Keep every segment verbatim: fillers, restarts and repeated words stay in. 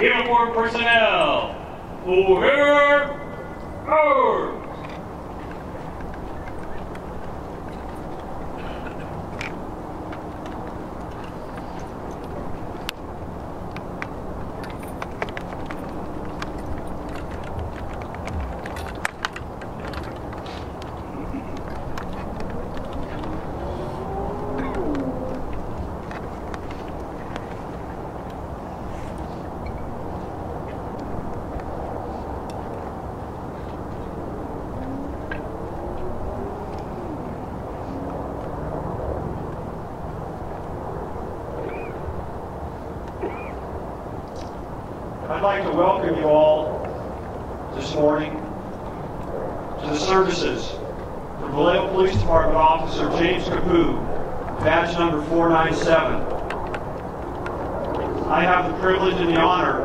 Uniform personnel, forever arms. I'd like to welcome you all this morning to the services for Vallejo Police Department Officer James Caput, badge number four nine seven. I have the privilege and the honor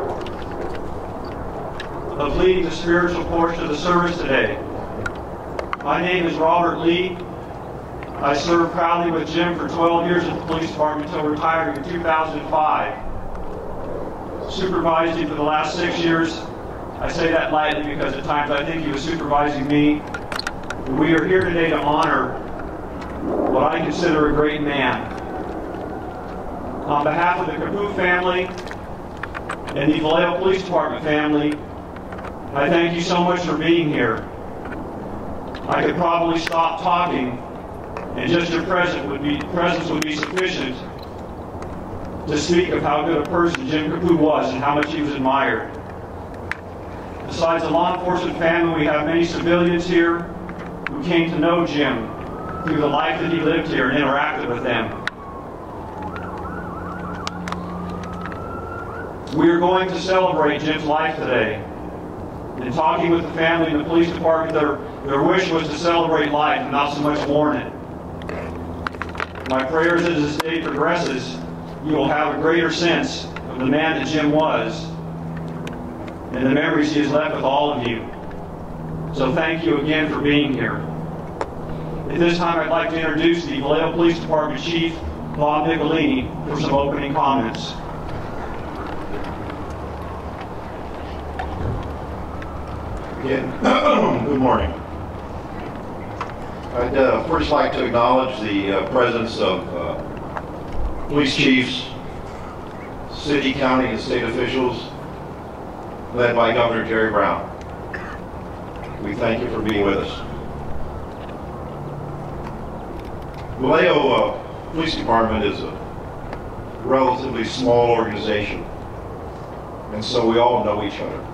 of leading the spiritual portion of the service today. My name is Robert Lee. I served proudly with Jim for twelve years at the police department until retiring in two thousand five. Supervised him for the last six years. I say that lightly because at times I think he was supervising me. We are here today to honor what I consider a great man. On behalf of the Caput family and the Vallejo Police Department family, I thank you so much for being here. I could probably stop talking and just your presence would be, presence would be sufficient to speak of how good a person Jim Caput was and how much he was admired. Besides the law enforcement family, we have many civilians here who came to know Jim through the life that he lived here and interacted with them. We are going to celebrate Jim's life today. In talking with the family and the police department, their, their wish was to celebrate life and not so much mourn it. My prayers as this day progresses, you will have a greater sense of the man that Jim was and the memories he has left with all of you. So thank you again for being here. At this time, I'd like to introduce the Vallejo Police Department Chief, Bob Nicolini, for some opening comments. Again, good morning. I'd uh, first like to acknowledge the uh, presence of uh, police chiefs, city, county, and state officials, led by Governor Jerry Brown. We thank you for being with us. Vallejo uh, Police Department is a relatively small organization, and so we all know each other.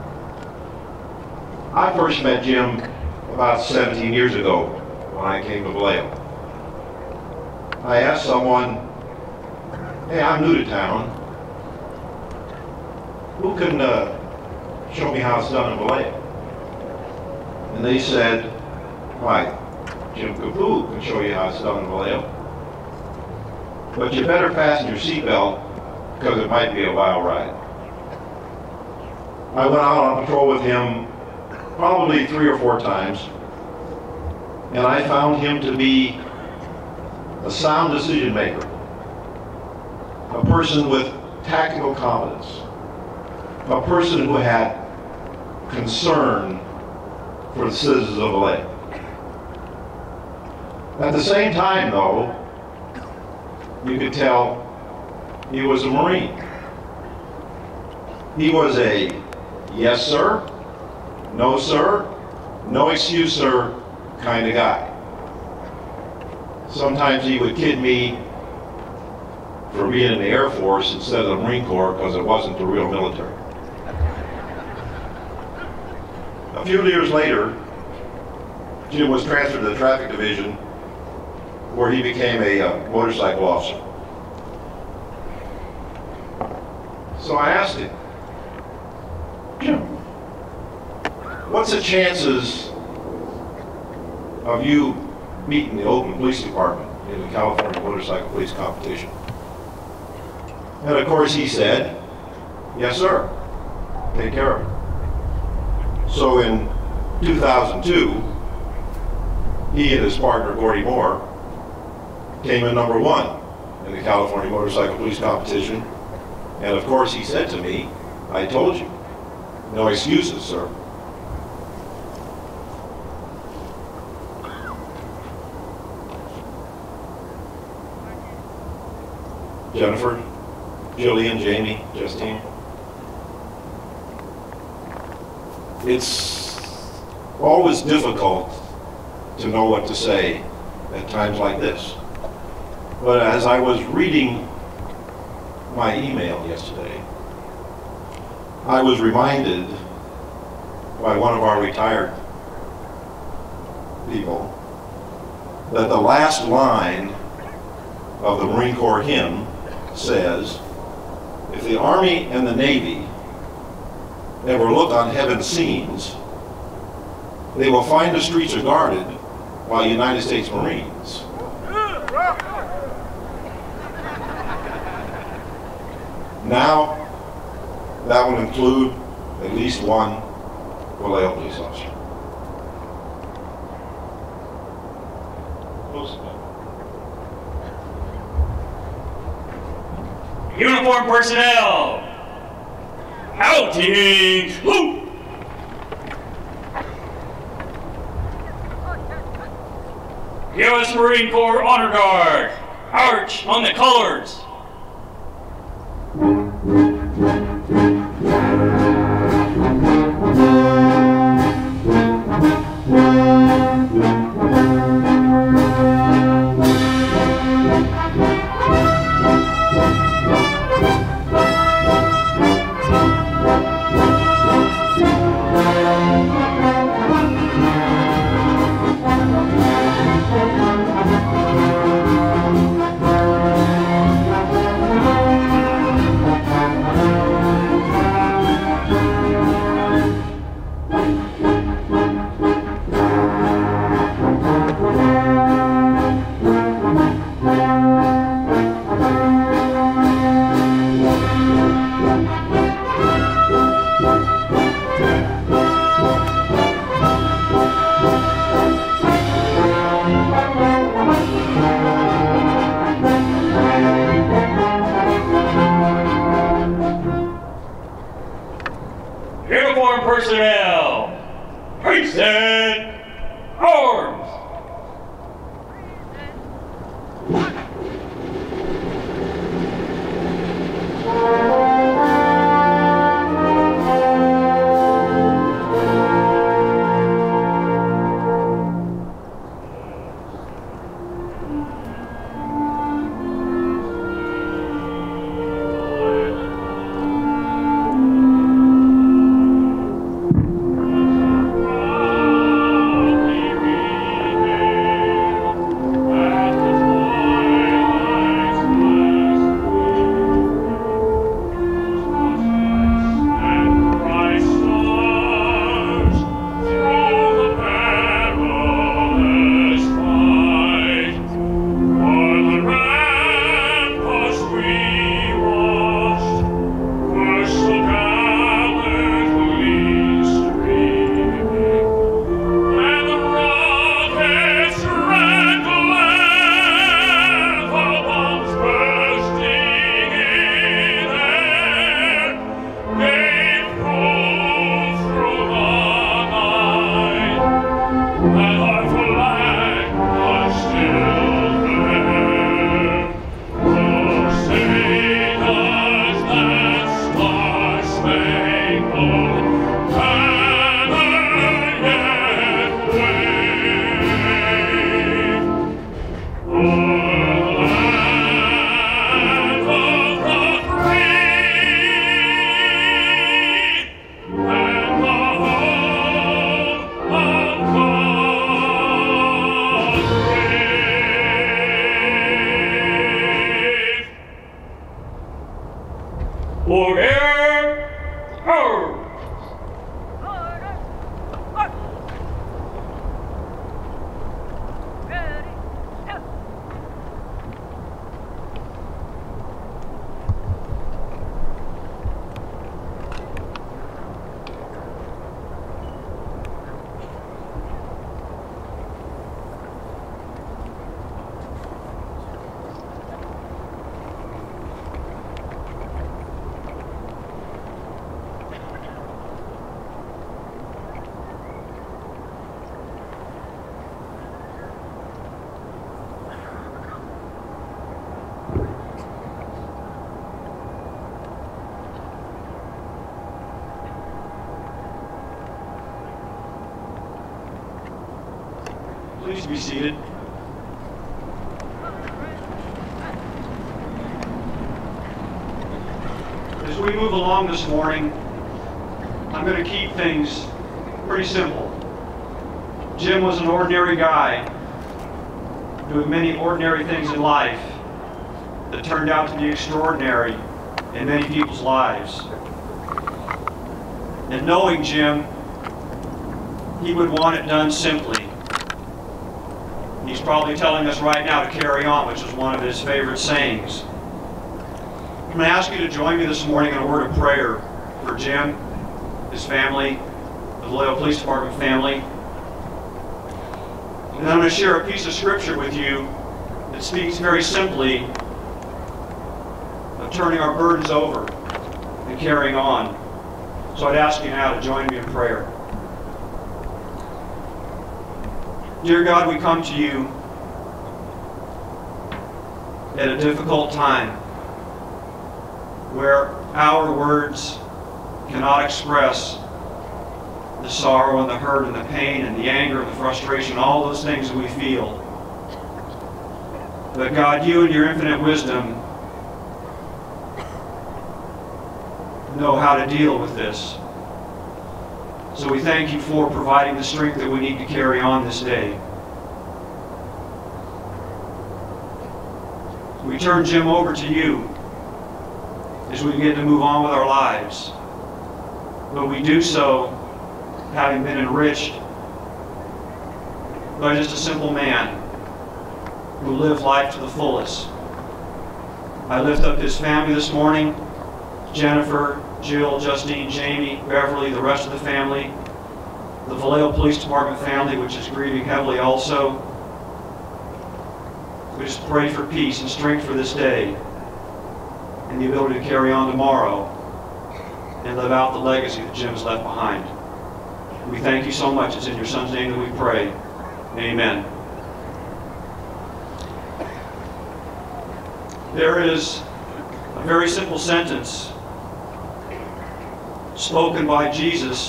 I first met Jim about seventeen years ago when I came to Vallejo. I asked someone, hey, I'm new to town. Who can uh, show me how it's done in Vallejo? And they said, why, Jim Caput can show you how it's done in Vallejo. But you better fasten your seatbelt because it might be a wild ride. I went out on patrol with him probably three or four times, and I found him to be a sound decision maker, a person with tactical competence, a person who had concern for the citizens of Vallejo. At the same time, though, you could tell he was a Marine. He was a yes, sir, no, sir, no excuse, sir kind of guy. Sometimes he would kid me for being in the Air Force instead of the Marine Corps because it wasn't the real military. A few years later, Jim was transferred to the traffic division where he became a uh, motorcycle officer. So I asked him, Jim, what's the chances of you meeting the Oakland Police Department in the California Motorcycle Police Competition? And of course he said, yes, sir, take care of it. So in two thousand two, he and his partner, Gordy Moore, came in number one in the California Motorcycle Police Competition. And of course he said to me, I told you. No excuses, sir. Jennifer, Jillian, Jamie, Justine. It's always difficult to know what to say at times like this. But as I was reading my email yesterday, I was reminded by one of our retired people that the last line of the Marine Corps hymn says, if the Army and the Navy ever look on heaven's scenes, they will find the streets are guarded by United States Marines. Now, that will include at least one Vallejo police officer. Uniform personnel, outing, whoop! U S Marine Corps Honor Guard, arch on the colors. Uniform personnel, present arms. Order, arms. Please be seated. As we move along this morning, I'm going to keep things pretty simple. Jim was an ordinary guy doing many ordinary things in life that turned out to be extraordinary in many people's lives. And knowing Jim, he would want it done simply. He's probably telling us right now to carry on, which is one of his favorite sayings. I'm going to ask you to join me this morning in a word of prayer for Jim, his family, the Vallejo Police Department family. And then I'm going to share a piece of scripture with you that speaks very simply of turning our burdens over and carrying on. So I'd ask you now to join me in prayer. Dear God, we come to you at a difficult time where our words cannot express the sorrow and the hurt and the pain and the anger and the frustration, all those things that we feel. But God, you in your infinite wisdom know how to deal with this. So we thank you for providing the strength that we need to carry on this day. We turn Jim over to you as we begin to move on with our lives. But we do so having been enriched by just a simple man who lived life to the fullest. I lift up his family this morning, Jennifer, Jill, Justine, Jamie, Beverly, the rest of the family, the Vallejo Police Department family, which is grieving heavily also. We just pray for peace and strength for this day and the ability to carry on tomorrow and live out the legacy that Jim has left behind. We thank you so much. It's in your Son's name that we pray. Amen. There is a very simple sentence spoken by Jesus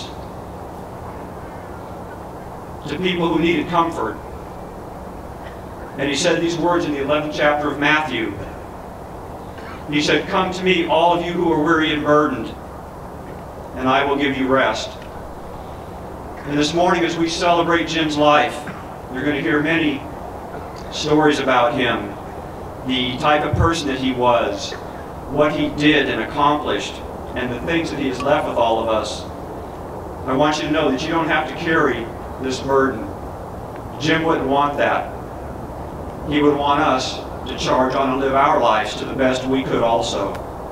to people who needed comfort. And he said these words in the eleventh chapter of Matthew. He said, "Come to me, all of you who are weary and burdened, and I will give you rest." And this morning, as we celebrate Jim's life, you're going to hear many stories about him, the type of person that he was, what he did and accomplished, and the things that he has left with all of us. I want you to know that you don't have to carry this burden. Jim wouldn't want that. He would want us to charge on and live our lives to the best we could also.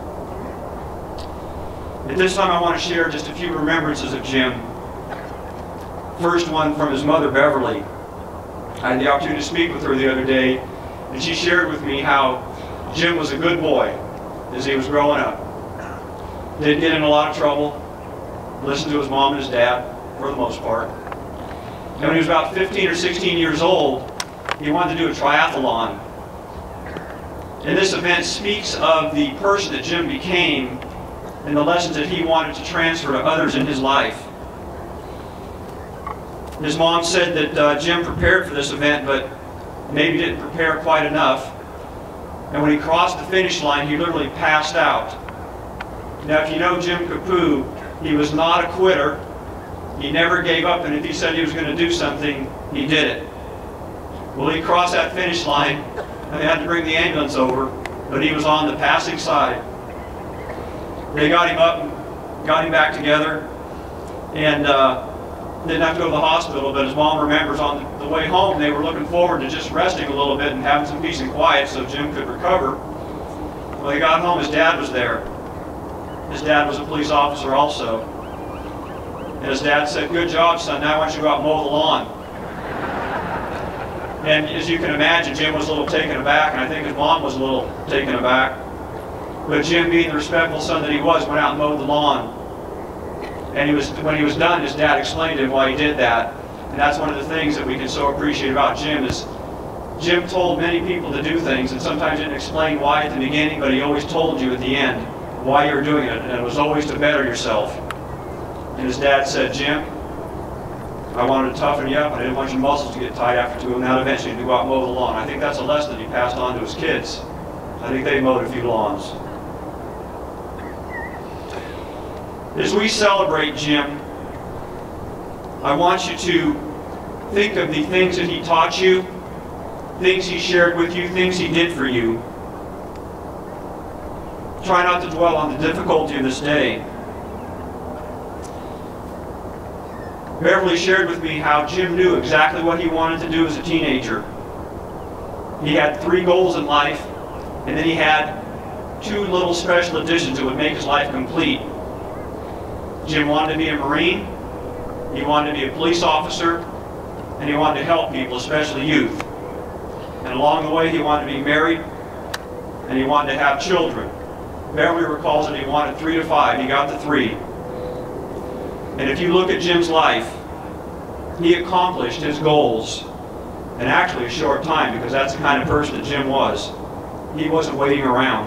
At this time, I want to share just a few remembrances of Jim. First one from his mother, Beverly. I had the opportunity to speak with her the other day, and she shared with me how Jim was a good boy as he was growing up. Didn't get in a lot of trouble, listened to his mom and his dad for the most part. And when he was about fifteen or sixteen years old, he wanted to do a triathlon. And this event speaks of the person that Jim became and the lessons that he wanted to transfer to others in his life. His mom said that uh, Jim prepared for this event, but maybe didn't prepare quite enough. And when he crossed the finish line, he literally passed out. Now, if you know Jim Capoo, he was not a quitter. He never gave up, and if he said he was going to do something, he did it. Well, he crossed that finish line, and they had to bring the ambulance over, but he was on the passing side. They got him up and got him back together, and uh, didn't have to go to the hospital, but his mom remembers on the way home, they were looking forward to just resting a little bit and having some peace and quiet so Jim could recover. Well, he got home, his dad was there. His dad was a police officer also. And his dad said, "Good job, son, now I want you to go out and mow the lawn." And as you can imagine, Jim was a little taken aback, and I think his mom was a little taken aback. But Jim, being the respectful son that he was, went out and mowed the lawn. And he was, when he was done, his dad explained to him why he did that. And that's one of the things that we can so appreciate about Jim is Jim told many people to do things, and sometimes didn't explain why at the beginning, but he always told you at the end why you were doing it, and it was always to better yourself. And his dad said, "Jim, I wanted to toughen you up, and I didn't want your muscles to get tight after two, and now eventually to go out and mow the lawn. I think that's a lesson that he passed on to his kids. I think they mowed a few lawns. As we celebrate Jim, I want you to think of the things that he taught you, things he shared with you, things he did for you. Try not to dwell on the difficulty of this day. Beverly shared with me how Jim knew exactly what he wanted to do as a teenager. He had three goals in life, and then he had two little special additions that would make his life complete. Jim wanted to be a Marine, he wanted to be a police officer, and he wanted to help people, especially youth. And along the way, he wanted to be married, and he wanted to have children. Beverly recalls that he wanted three to five. He got the three. And if you look at Jim's life, he accomplished his goals in actually a short time, because that's the kind of person that Jim was. He wasn't waiting around.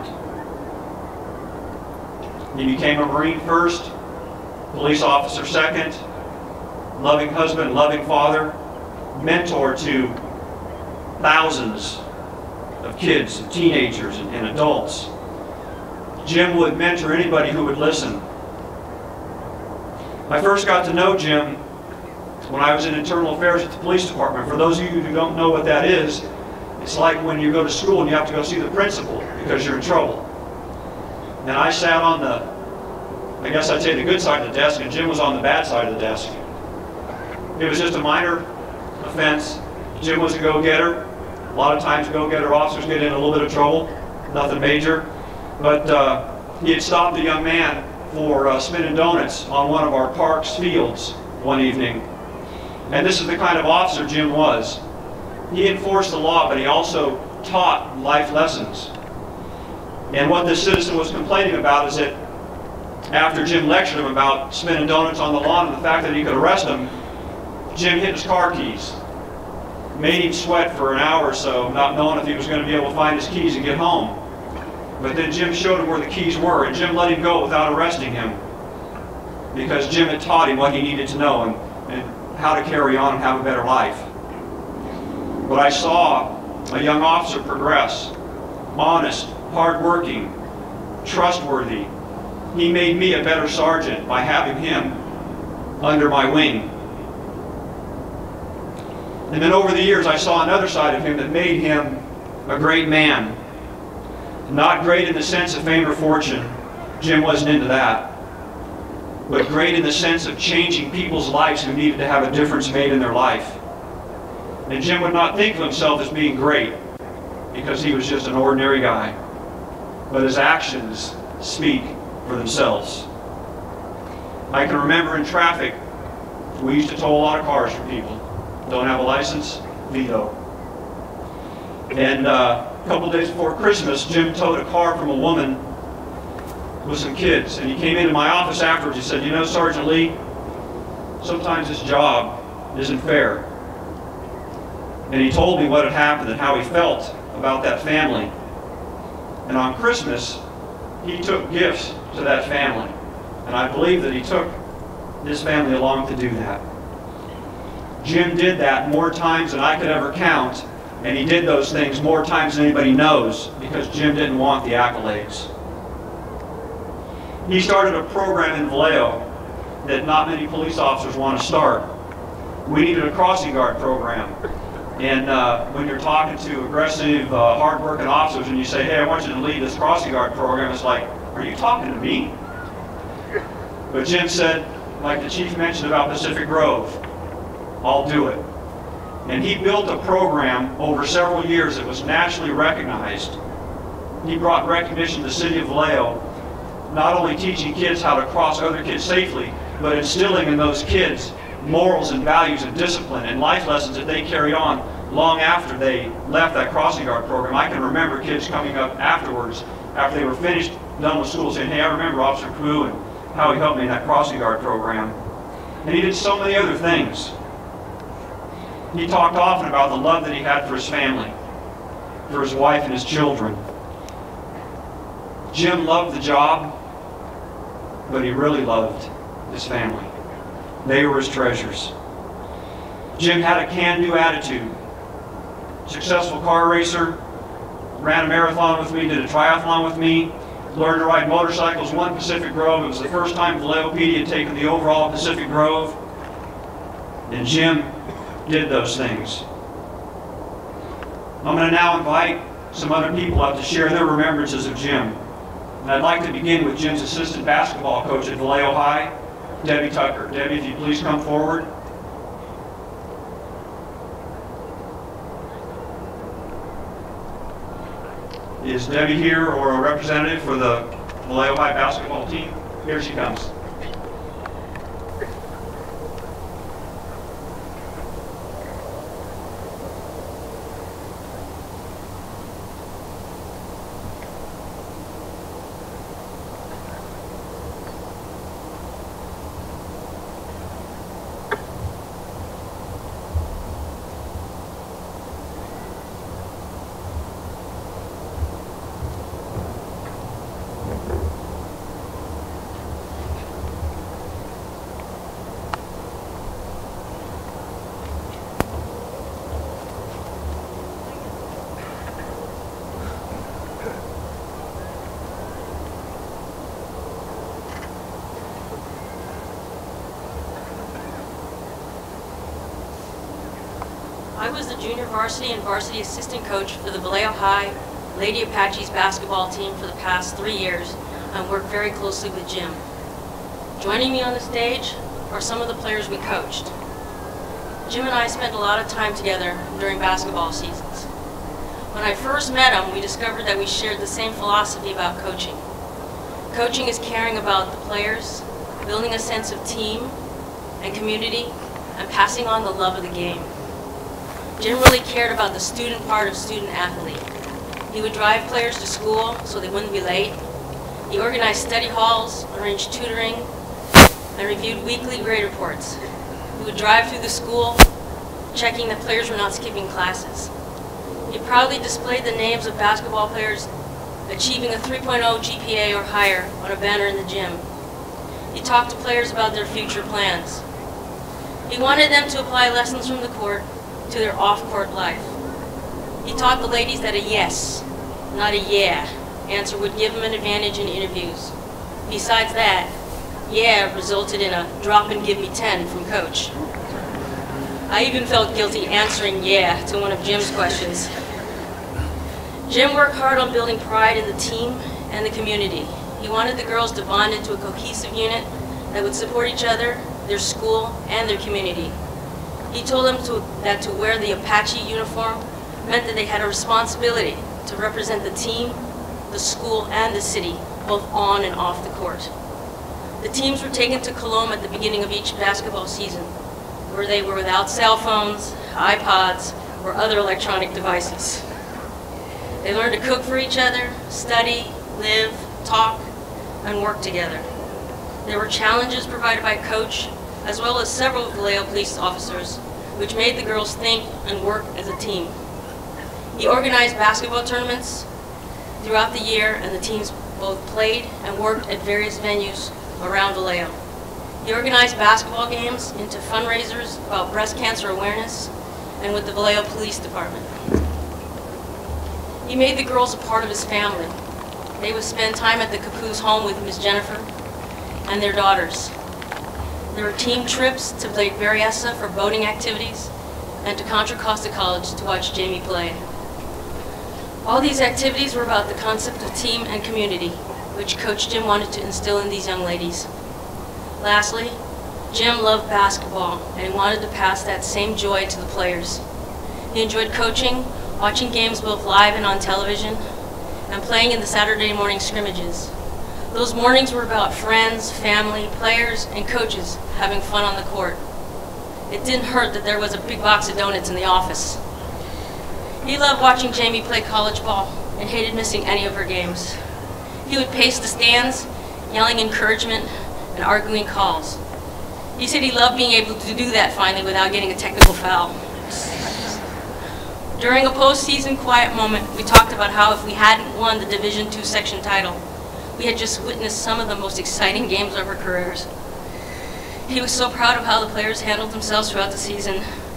He became a Marine first, police officer second, loving husband, loving father, mentor to thousands of kids, and teenagers, and, and adults. Jim would mentor anybody who would listen. I first got to know Jim when I was in internal affairs at the police department. For those of you who don't know what that is, it's like when you go to school and you have to go see the principal because you're in trouble. And I sat on the, I guess I'd say the good side of the desk, and Jim was on the bad side of the desk. It was just a minor offense. Jim was a go-getter. A lot of times go-getter officers get in a little bit of trouble, nothing major. But uh, he had stopped a young man for uh, spinning donuts on one of our park's fields one evening. And this is the kind of officer Jim was. He enforced the law, but he also taught life lessons. And what this citizen was complaining about is that after Jim lectured him about spinning donuts on the lawn and the fact that he could arrest him, Jim hid his car keys. Made him sweat for an hour or so, not knowing if he was going to be able to find his keys and get home. But then Jim showed him where the keys were, and Jim let him go without arresting him, because Jim had taught him what he needed to know and, and how to carry on and have a better life. But I saw a young officer progress, honest, hardworking, trustworthy. He made me a better sergeant by having him under my wing. And then over the years, I saw another side of him that made him a great man. Not great in the sense of fame or fortune. Jim wasn't into that. But great in the sense of changing people's lives who needed to have a difference made in their life. And Jim would not think of himself as being great, because he was just an ordinary guy. But his actions speak for themselves. I can remember in traffic, we used to tow a lot of cars for people. Don't have a license? Veto. And uh, a couple days before Christmas, Jim towed a car from a woman with some kids. And he came into my office afterwards. He said, "You know, Sergeant Lee, sometimes this job isn't fair." And he told me what had happened and how he felt about that family. And on Christmas, he took gifts to that family. And I believe that he took his family along to do that. Jim did that more times than I could ever count. And he did those things more times than anybody knows, because Jim didn't want the accolades. He started a program in Vallejo that not many police officers want to start. We needed a crossing guard program. And uh, when you're talking to aggressive, uh, hard-working officers and you say, "Hey, I want you to lead this crossing guard program," it's like, "Are you talking to me?" But Jim said, like the chief mentioned about Pacific Grove, "I'll do it." And he built a program over several years that was nationally recognized. He brought recognition to the city of Vallejo, not only teaching kids how to cross other kids safely, but instilling in those kids morals and values and discipline and life lessons that they carried on long after they left that crossing guard program. I can remember kids coming up afterwards, after they were finished, done with school, saying, "Hey, I remember Officer Koo and how he helped me in that crossing guard program." And he did so many other things. He talked often about the love that he had for his family, for his wife and his children. Jim loved the job, but he really loved his family. They were his treasures. Jim had a can-do attitude. Successful car racer, ran a marathon with me, did a triathlon with me, learned to ride motorcycles, won Pacific Grove. It was the first time Vallejopedia had taken the overall Pacific Grove. And Jim did those things. I'm going to now invite some other people up to share their remembrances of Jim. And I'd like to begin with Jim's assistant basketball coach at Vallejo High, Debbie Tucker. Debbie, if you'd please come forward. Is Debbie here or a representative for the Vallejo High basketball team? Here she comes. I was the junior varsity and varsity assistant coach for the Vallejo High Lady Apaches basketball team for the past three years and worked very closely with Jim. Joining me on the stage are some of the players we coached. Jim and I spent a lot of time together during basketball seasons. When I first met him, we discovered that we shared the same philosophy about coaching. Coaching is caring about the players, building a sense of team and community, and passing on the love of the game. Jim really cared about the student part of student athlete. He would drive players to school so they wouldn't be late. He organized study halls, arranged tutoring, and reviewed weekly grade reports. He would drive through the school, checking that players were not skipping classes. He proudly displayed the names of basketball players achieving a three point oh G P A or higher on a banner in the gym. He talked to players about their future plans. He wanted them to apply lessons from the court to their off-court life. He taught the ladies that a yes, not a yeah, answer would give them an advantage in interviews. Besides that, yeah resulted in a drop and give me ten from coach. I even felt guilty answering yeah to one of Jim's questions. Jim worked hard on building pride in the team and the community. He wanted the girls to bond into a cohesive unit that would support each other, their school, and their community. He told them to, that to wear the Apache uniform meant that they had a responsibility to represent the team, the school, and the city, both on and off the court. The teams were taken to Colombe at the beginning of each basketball season, where they were without cell phones, iPods, or other electronic devices. They learned to cook for each other, study, live, talk, and work together. There were challenges provided by coach, as well as several Vallejo police officers, which made the girls think and work as a team. He organized basketball tournaments throughout the year, and the teams both played and worked at various venues around Vallejo. He organized basketball games into fundraisers about breast cancer awareness and with the Vallejo Police Department. He made the girls a part of his family. They would spend time at the Capuz home with Miss Jennifer and their daughters. There were team trips to Lake Berryessa for boating activities and to Contra Costa College to watch Jamie play. All these activities were about the concept of team and community, which Coach Jim wanted to instill in these young ladies. Lastly, Jim loved basketball, and he wanted to pass that same joy to the players. He enjoyed coaching, watching games both live and on television, and playing in the Saturday morning scrimmages. Those mornings were about friends, family, players, and coaches having fun on the court. It didn't hurt that there was a big box of donuts in the office. He loved watching Jamie play college ball and hated missing any of her games. He would pace the stands, yelling encouragement and arguing calls. He said he loved being able to do that finally without getting a technical foul. During a postseason quiet moment, we talked about how if we hadn't won the Division two section title, we had just witnessed some of the most exciting games of our careers. He was so proud of how the players handled themselves throughout the season,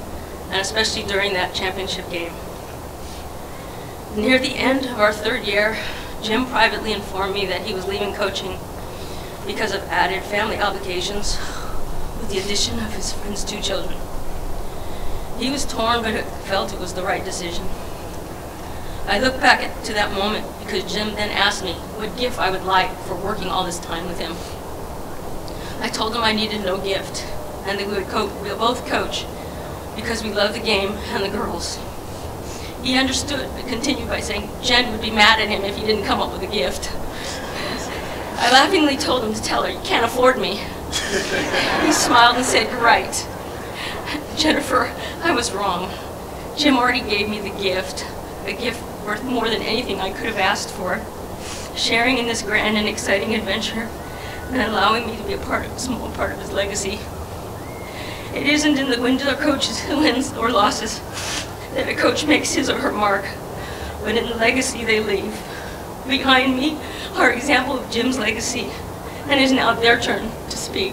and especially during that championship game. Near the end of our third year, Jim privately informed me that he was leaving coaching because of added family obligations with the addition of his friend's two children. He was torn, but felt it was the right decision. I look back at, to that moment because Jim then asked me what gift I would like for working all this time with him. I told him I needed no gift, and that we would co we'll both coach because we love the game and the girls. He understood, but continued by saying Jen would be mad at him if he didn't come up with a gift. I laughingly told him to tell her, "You can't afford me." He smiled and said, "You're right." Jennifer, I was wrong. Jim already gave me the gift, a gift worth more than anything I could have asked for, sharing in this grand and exciting adventure and allowing me to be a part of a small part of his legacy. It isn't in the wins or coaches who wins or losses that a coach makes his or her mark, but in the legacy they leave. Behind me are example of Jim's legacy, and it is now their turn to speak.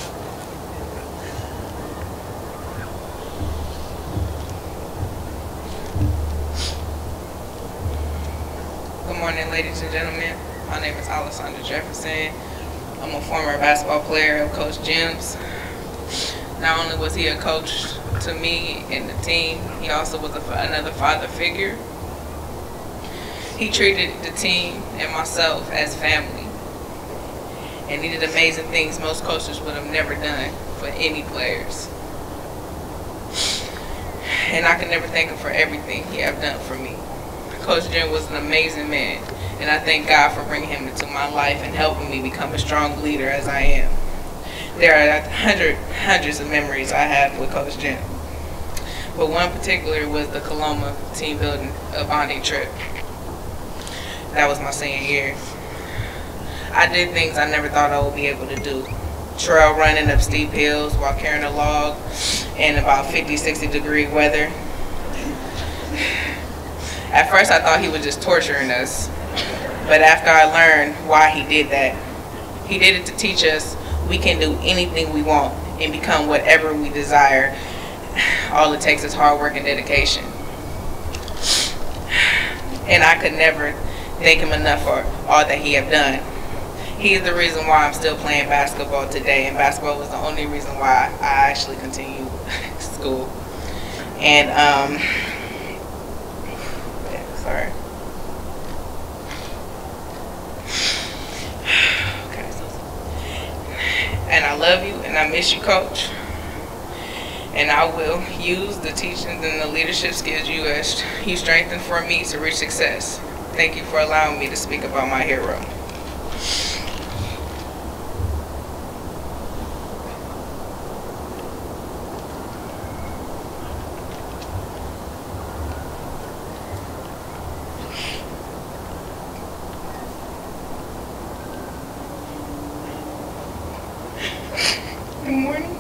Good morning, ladies and gentlemen. My name is Alessandra Jefferson. I'm a former basketball player of Coach Jim's. Not only was he a coach to me and the team, he also was a, another father figure. He treated the team and myself as family, and he did amazing things most coaches would have never done for any players. And I can never thank him for everything he have done for me. Coach Jim was an amazing man, and I thank God for bringing him into my life and helping me become a strong leader as I am. There are hundred, hundreds of memories I have with Coach Jim, but one particular was the Coloma team building a bonding trip. That was my senior year. I did things I never thought I would be able to do. Trail running up steep hills while carrying a log in about fifty, sixty degree weather. At first I thought he was just torturing us, but after I learned why he did that, he did it to teach us we can do anything we want and become whatever we desire. All it takes is hard work and dedication. And I could never thank him enough for all that he have done. He is the reason why I'm still playing basketball today, and basketball was the only reason why I actually continued school. And um, yeah, sorry. Okay. And I love you, and I miss you, Coach. And I will use the teachings and the leadership skills you as you strengthened for me to reach success. Thank you for allowing me to speak about my hero. Good morning.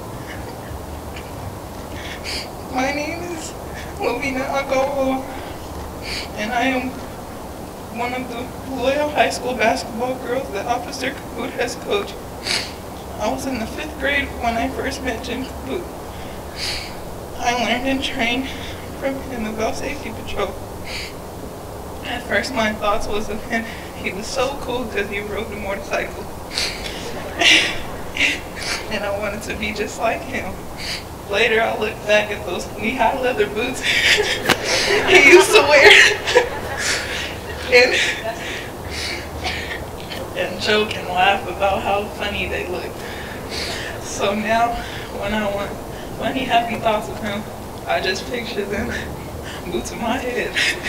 My name is Lovina Agogo, and I am one of the Vallejo High School basketball girls that Officer Kaput has coached. I was in the fifth grade when I first met Jim Kaput. I learned and trained from him about safety patrol. At first my thoughts was of him, he was so cool because he rode a motorcycle. And I wanted to be just like him. Later I look back at those knee-high leather boots he used to wear. And, and joke and laugh about how funny they look. So now, when I want funny, happy thoughts of him, I just picture them, boots in my head,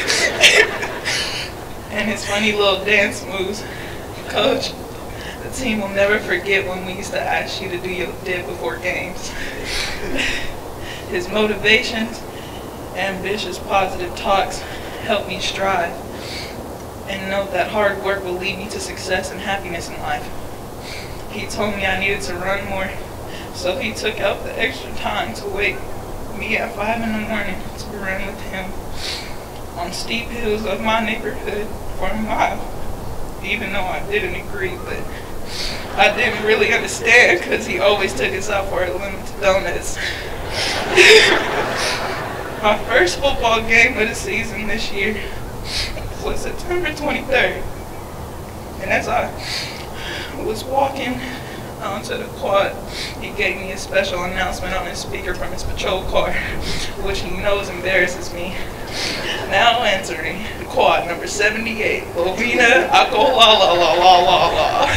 and his funny little dance moves. Coach, the team will never forget when we used to ask you to do your dip before games. His motivations, ambitious, positive talks help me strive and know that hard work will lead me to success and happiness in life. He told me I needed to run more, so he took out the extra time to wake me at five in the morning to run with him on steep hills of my neighborhood for a mile, even though I didn't agree, but I didn't really understand because he always took us out for a limited donuts. My first football game of the season this year was September twenty-third. And as I was walking onto the quad, he gave me a special announcement on his speaker from his patrol car, which he knows embarrasses me. Now entering quad number seventy-eight, Lovina Akolalalalala.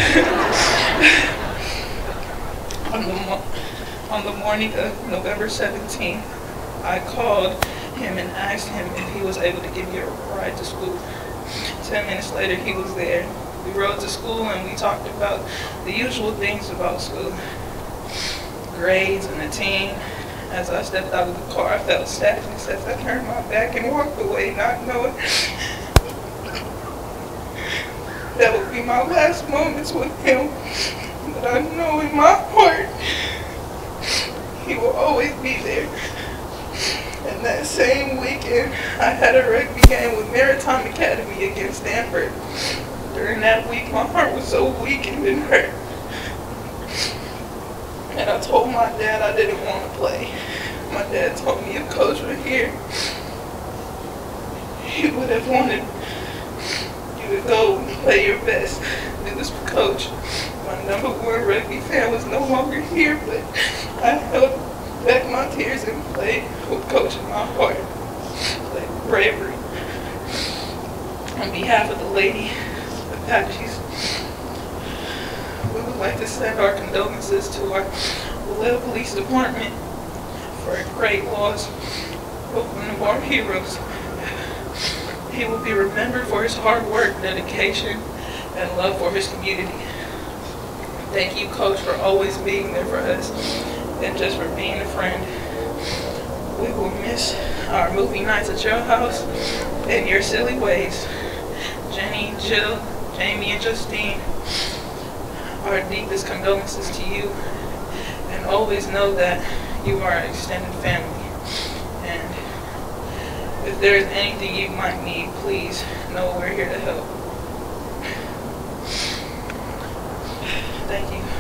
on, the mo on the morning of November seventeenth, I called him and asked him if he was able to give me a ride to school. Ten minutes later, he was there. We rode to school and we talked about the usual things about school. Grades and the team. As I stepped out of the car, I felt sadness as I turned my back and walked away, not knowing that would be my last moments with him. But I know in my heart, he will always be there. And that same weekend, I had a rugby game with Maritime Academy against Stanford. During that week, my heart was so weakened and hurt. And I told my dad I didn't want to play. My dad told me if Coach were here, he would have wanted you to go and play your best. Do this for Coach. My number one rugby fan was no longer here, but I held back my tears and played with Coach in my heart. Played with bravery. On behalf of the Lady Apaches, we would like to send our condolences to our Vallejo Police Department for a great loss of one of our heroes. He will be remembered for his hard work, dedication, and love for his community. Thank you, Coach, for always being there for us and just for being a friend. We will miss our movie nights at your house and your silly ways. Jenny, Jill, Jamie, and Justine, our deepest condolences to you, and always know that you are an extended family. And if there is anything you might need, please know we're here to help. Thank you.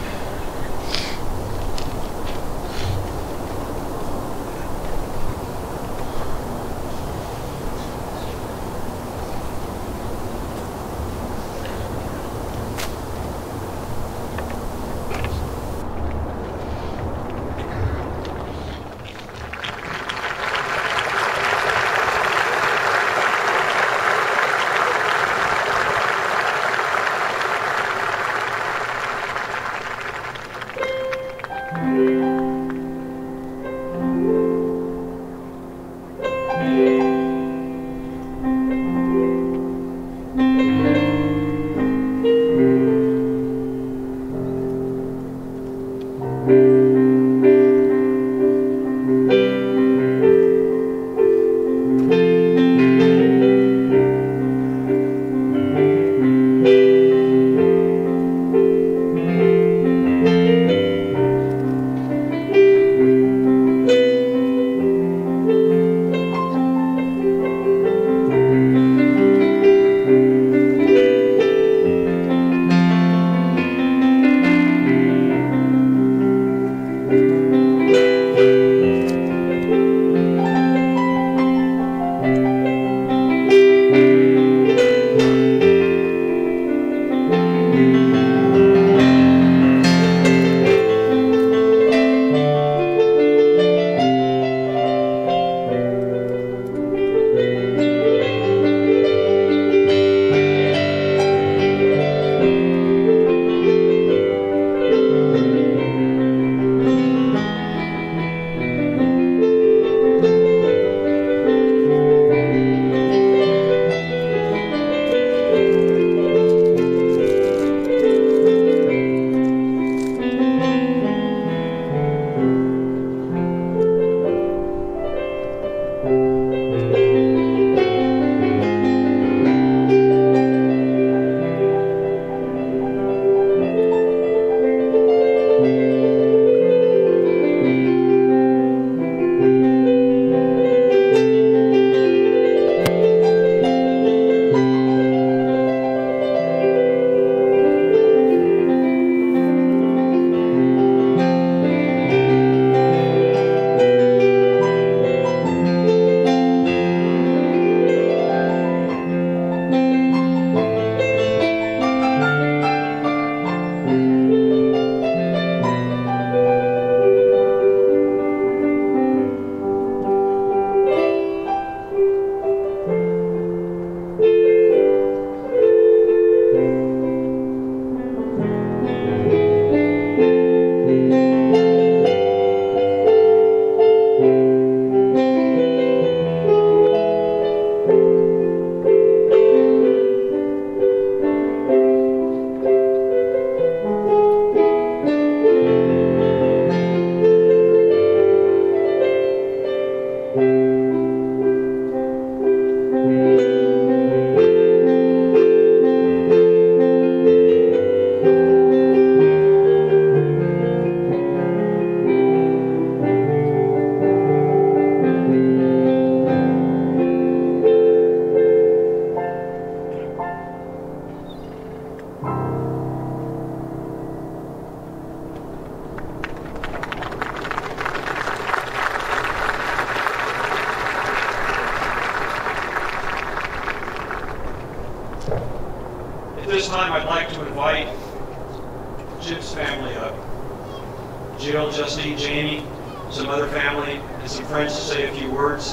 invite Jim's family up. Jill, Justine, Jamie, some other family, and some friends to say a few words.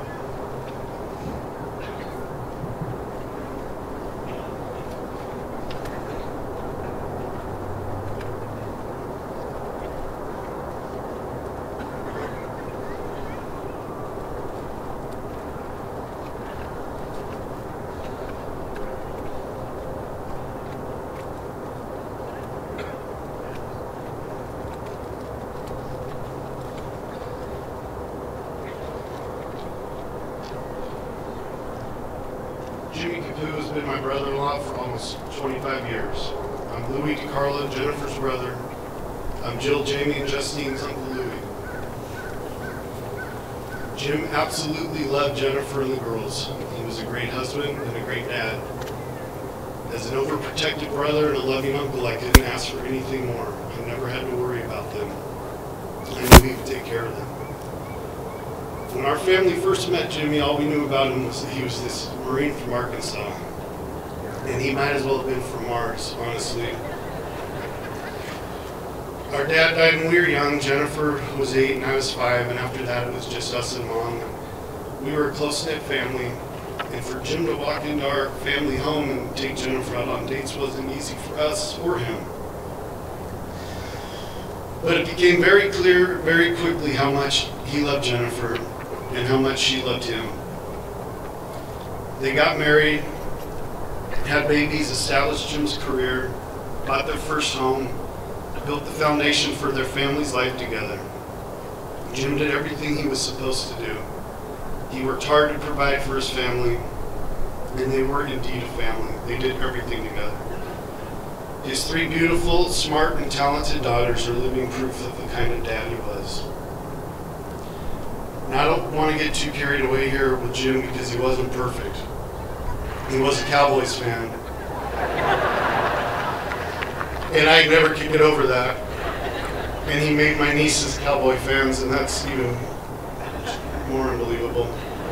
Jimmy Capu has been my brother-in-law for almost twenty-five years. I'm Louis DeCarlo, Jennifer's brother. I'm Jill, Jamie, and Justine's Uncle Louis. Jim absolutely loved Jennifer and the girls. He was a great husband and a great dad. As an overprotective brother and a loving uncle, I couldn't ask for anything more. I never had to worry about them. I knew he could take care of them. When our family first met Jimmy, all we knew about him was that he was this Marine from Arkansas. And he might as well have been from Mars, honestly. Our dad died when we were young. Jennifer was eight and I was five, and after that it was just us and Mom. We were a close-knit family, and for Jim to walk into our family home and take Jennifer out on dates wasn't easy for us or him. But it became very clear very quickly how much he loved Jennifer and how much she loved him. They got married, had babies, established Jim's career, bought their first home, built the foundation for their family's life together. Jim did everything he was supposed to do. He worked hard to provide for his family, and they were indeed a family. They did everything together. His three beautiful, smart, and talented daughters are living proof of the kind of dad he was. And I don't want to get too carried away here with Jim because he wasn't perfect. He was a Cowboys fan. And I never could get over that. And he made my nieces Cowboy fans, and that's even more unbelievable.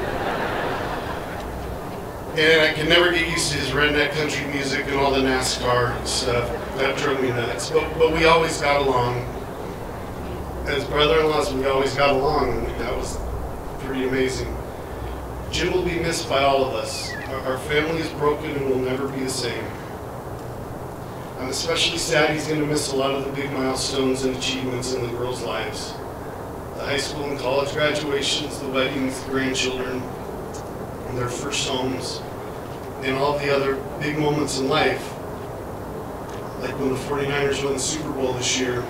And I could never get used to his redneck country music and all the NASCAR stuff. That drove me nuts. But, but we always got along. As brother-in-laws, we always got along, and that was pretty amazing. Jim will be missed by all of us. Our, our family is broken and will never be the same. I'm especially sad he's going to miss a lot of the big milestones and achievements in the girls' lives. The high school and college graduations, the weddings, the grandchildren, and their first homes, and all the other big moments in life, like when the forty-niners won the Super Bowl this year.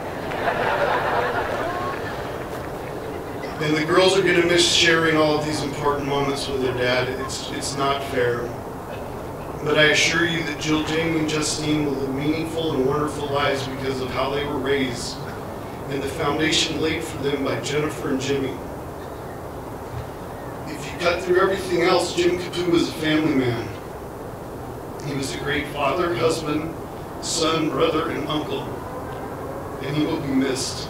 And the girls are going to miss sharing all of these important moments with their dad. It's, it's not fair. But I assure you that Jill, Jamie, and Justine will live meaningful and wonderful lives because of how they were raised and the foundation laid for them by Jennifer and Jimmy. If you cut through everything else, Jim Capu was a family man. He was a great father, husband, son, brother, and uncle, and he will be missed.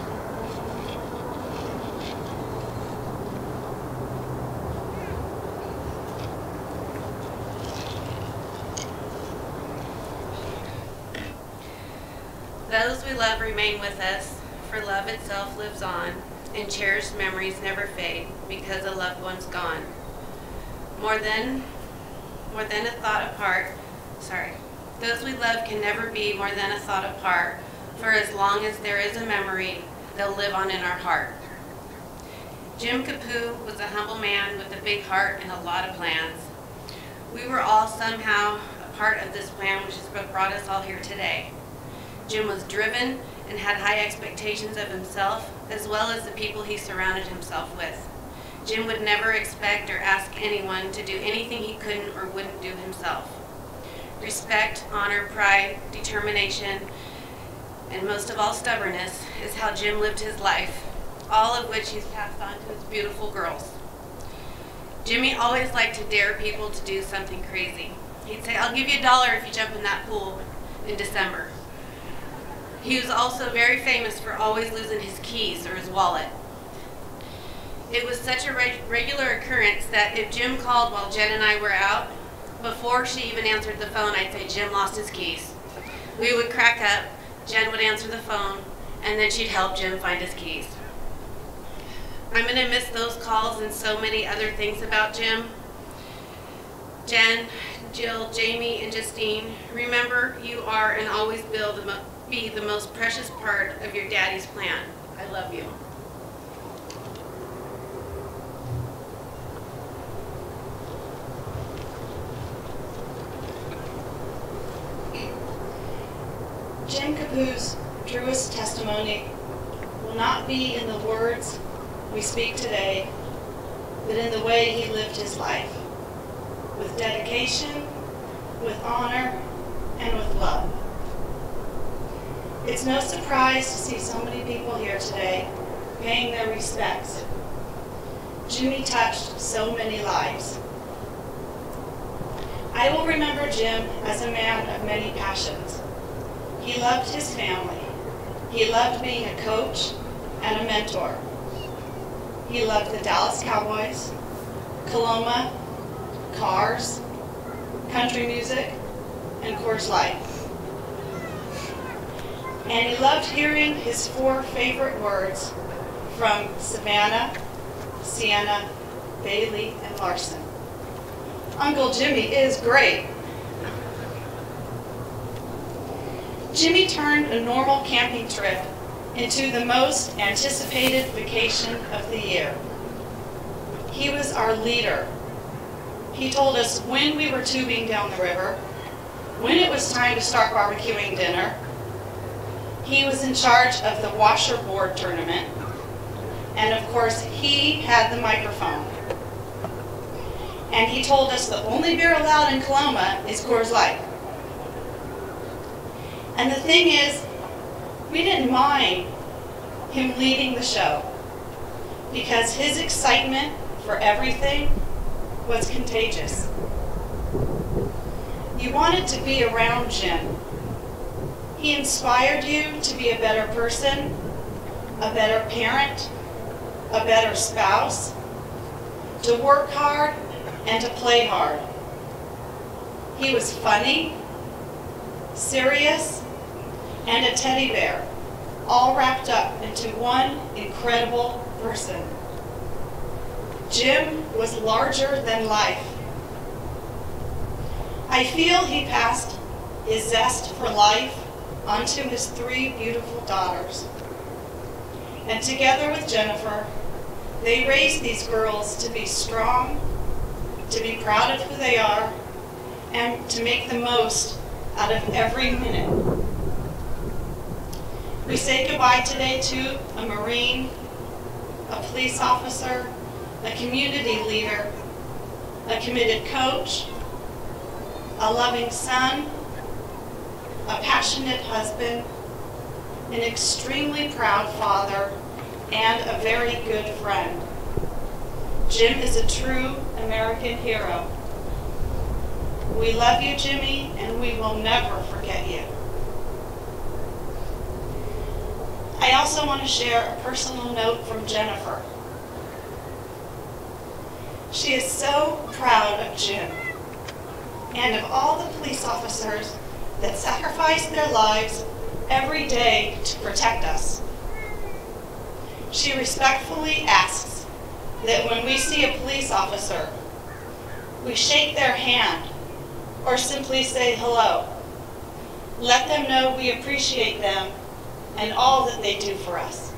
Those we love remain with us, for love itself lives on, and cherished memories never fade, because a loved one's gone. More than, more than a thought apart, sorry. Those we love can never be more than a thought apart, for as long as there is a memory, they'll live on in our heart. Jim Capu was a humble man with a big heart and a lot of plans. We were all somehow a part of this plan, which is what brought us all here today. Jim was driven and had high expectations of himself, as well as the people he surrounded himself with. Jim would never expect or ask anyone to do anything he couldn't or wouldn't do himself. Respect, honor, pride, determination, and most of all stubbornness is how Jim lived his life, all of which he's passed on to his beautiful girls. Jimmy always liked to dare people to do something crazy. He'd say, "I'll give you a dollar if you jump in that pool in December." He was also very famous for always losing his keys or his wallet. It was such a reg regular occurrence that if Jim called while Jen and I were out, before she even answered the phone, I'd say, "Jim lost his keys." We would crack up, Jen would answer the phone, and then she'd help Jim find his keys. I'm going to miss those calls and so many other things about Jim. Jen, Jill, Jamie, and Justine, remember you are and always will the mo- be the most precious part of your daddy's plan. I love you. Jim Capu's truest testimony will not be in the words we speak today, but in the way he lived his life, with dedication, with honor, and with love. It's no surprise to see so many people here today paying their respects. Jimmy touched so many lives. I will remember Jim as a man of many passions. He loved his family. He loved being a coach and a mentor. He loved the Dallas Cowboys, Coloma, cars, country music, and Coors Light. And he loved hearing his four favorite words from Savannah, Sienna, Bailey, and Larson. Uncle Jimmy is great. Jimmy turned a normal camping trip into the most anticipated vacation of the year. He was our leader. He told us when we were tubing down the river, when it was time to start barbecuing dinner. He was in charge of the washerboard tournament. And of course, he had the microphone. And he told us the only beer allowed in Coloma is Coors Light. And the thing is, we didn't mind him leading the show because his excitement for everything was contagious. You wanted to be around Jim. He inspired you to be a better person, a better parent, a better spouse, to work hard and to play hard. He was funny, serious, and a teddy bear, all wrapped up into one incredible person. Jim was larger than life. I feel he passed his zest for life onto his three beautiful daughters. And together with Jennifer, they raised these girls to be strong, to be proud of who they are, and to make the most out of every minute. We say goodbye today to a Marine, a police officer, a community leader, a committed coach, a loving son, a passionate husband, an extremely proud father, and a very good friend. Jim is a true American hero. We love you, Jimmy, and we will never forget you. I also want to share a personal note from Jennifer. She is so proud of Jim and of all the police officers that sacrifice their lives every day to protect us. She respectfully asks that when we see a police officer, we shake their hand or simply say hello. Let them know we appreciate them and all that they do for us.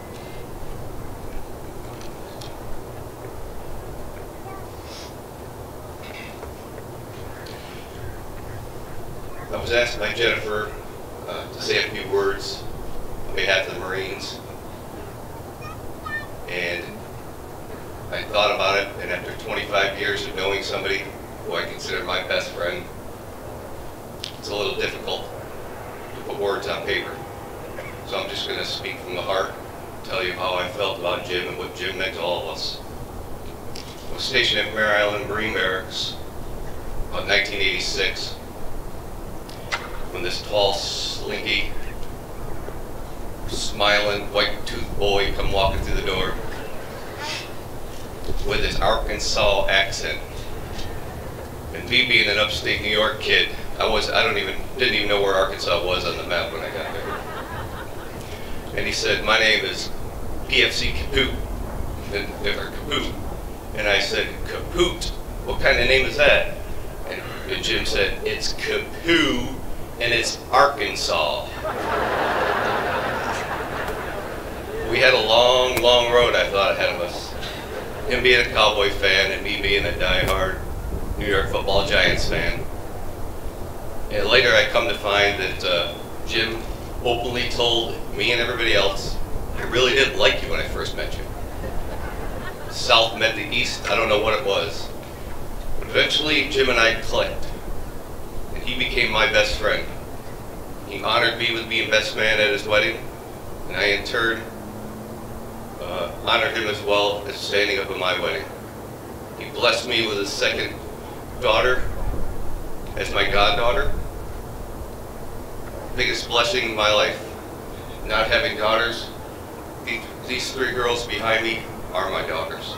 I was asked by Jennifer uh, to say a few words on behalf of the Marines. And I thought about it, and after twenty-five years of knowing somebody who I consider my best friend, it's a little difficult to put words on paper. So I'm just going to speak from the heart, tell you how I felt about Jim and what Jim meant to all of us. I was stationed at Mare Island Marine Barracks about nineteen eighty-six. When this tall, slinky, smiling, white-toothed boy come walking through the door with his Arkansas accent. And me being an upstate New York kid, I was, I don't even, didn't even know where Arkansas was on the map when I got there. And he said, my name is P F C Kaput, and, or Kaput. And I said, Kaput? What kind of name is that? And, and Jim said, it's Kaput, and it's Arkansas. We had a long, long road, I thought, ahead of us. Him being a Cowboy fan and me being a diehard New York Football Giants fan. And later I come to find that uh, Jim openly told me and everybody else, I really didn't like you when I first met you. South met the East, I don't know what it was. But eventually Jim and I clicked, and he became my best friend. He honored me with being best man at his wedding, and I in turn uh, honored him as well as standing up at my wedding. He blessed me with his second daughter as my goddaughter. Biggest blessing in my life. Not having daughters, these, these three girls behind me are my daughters.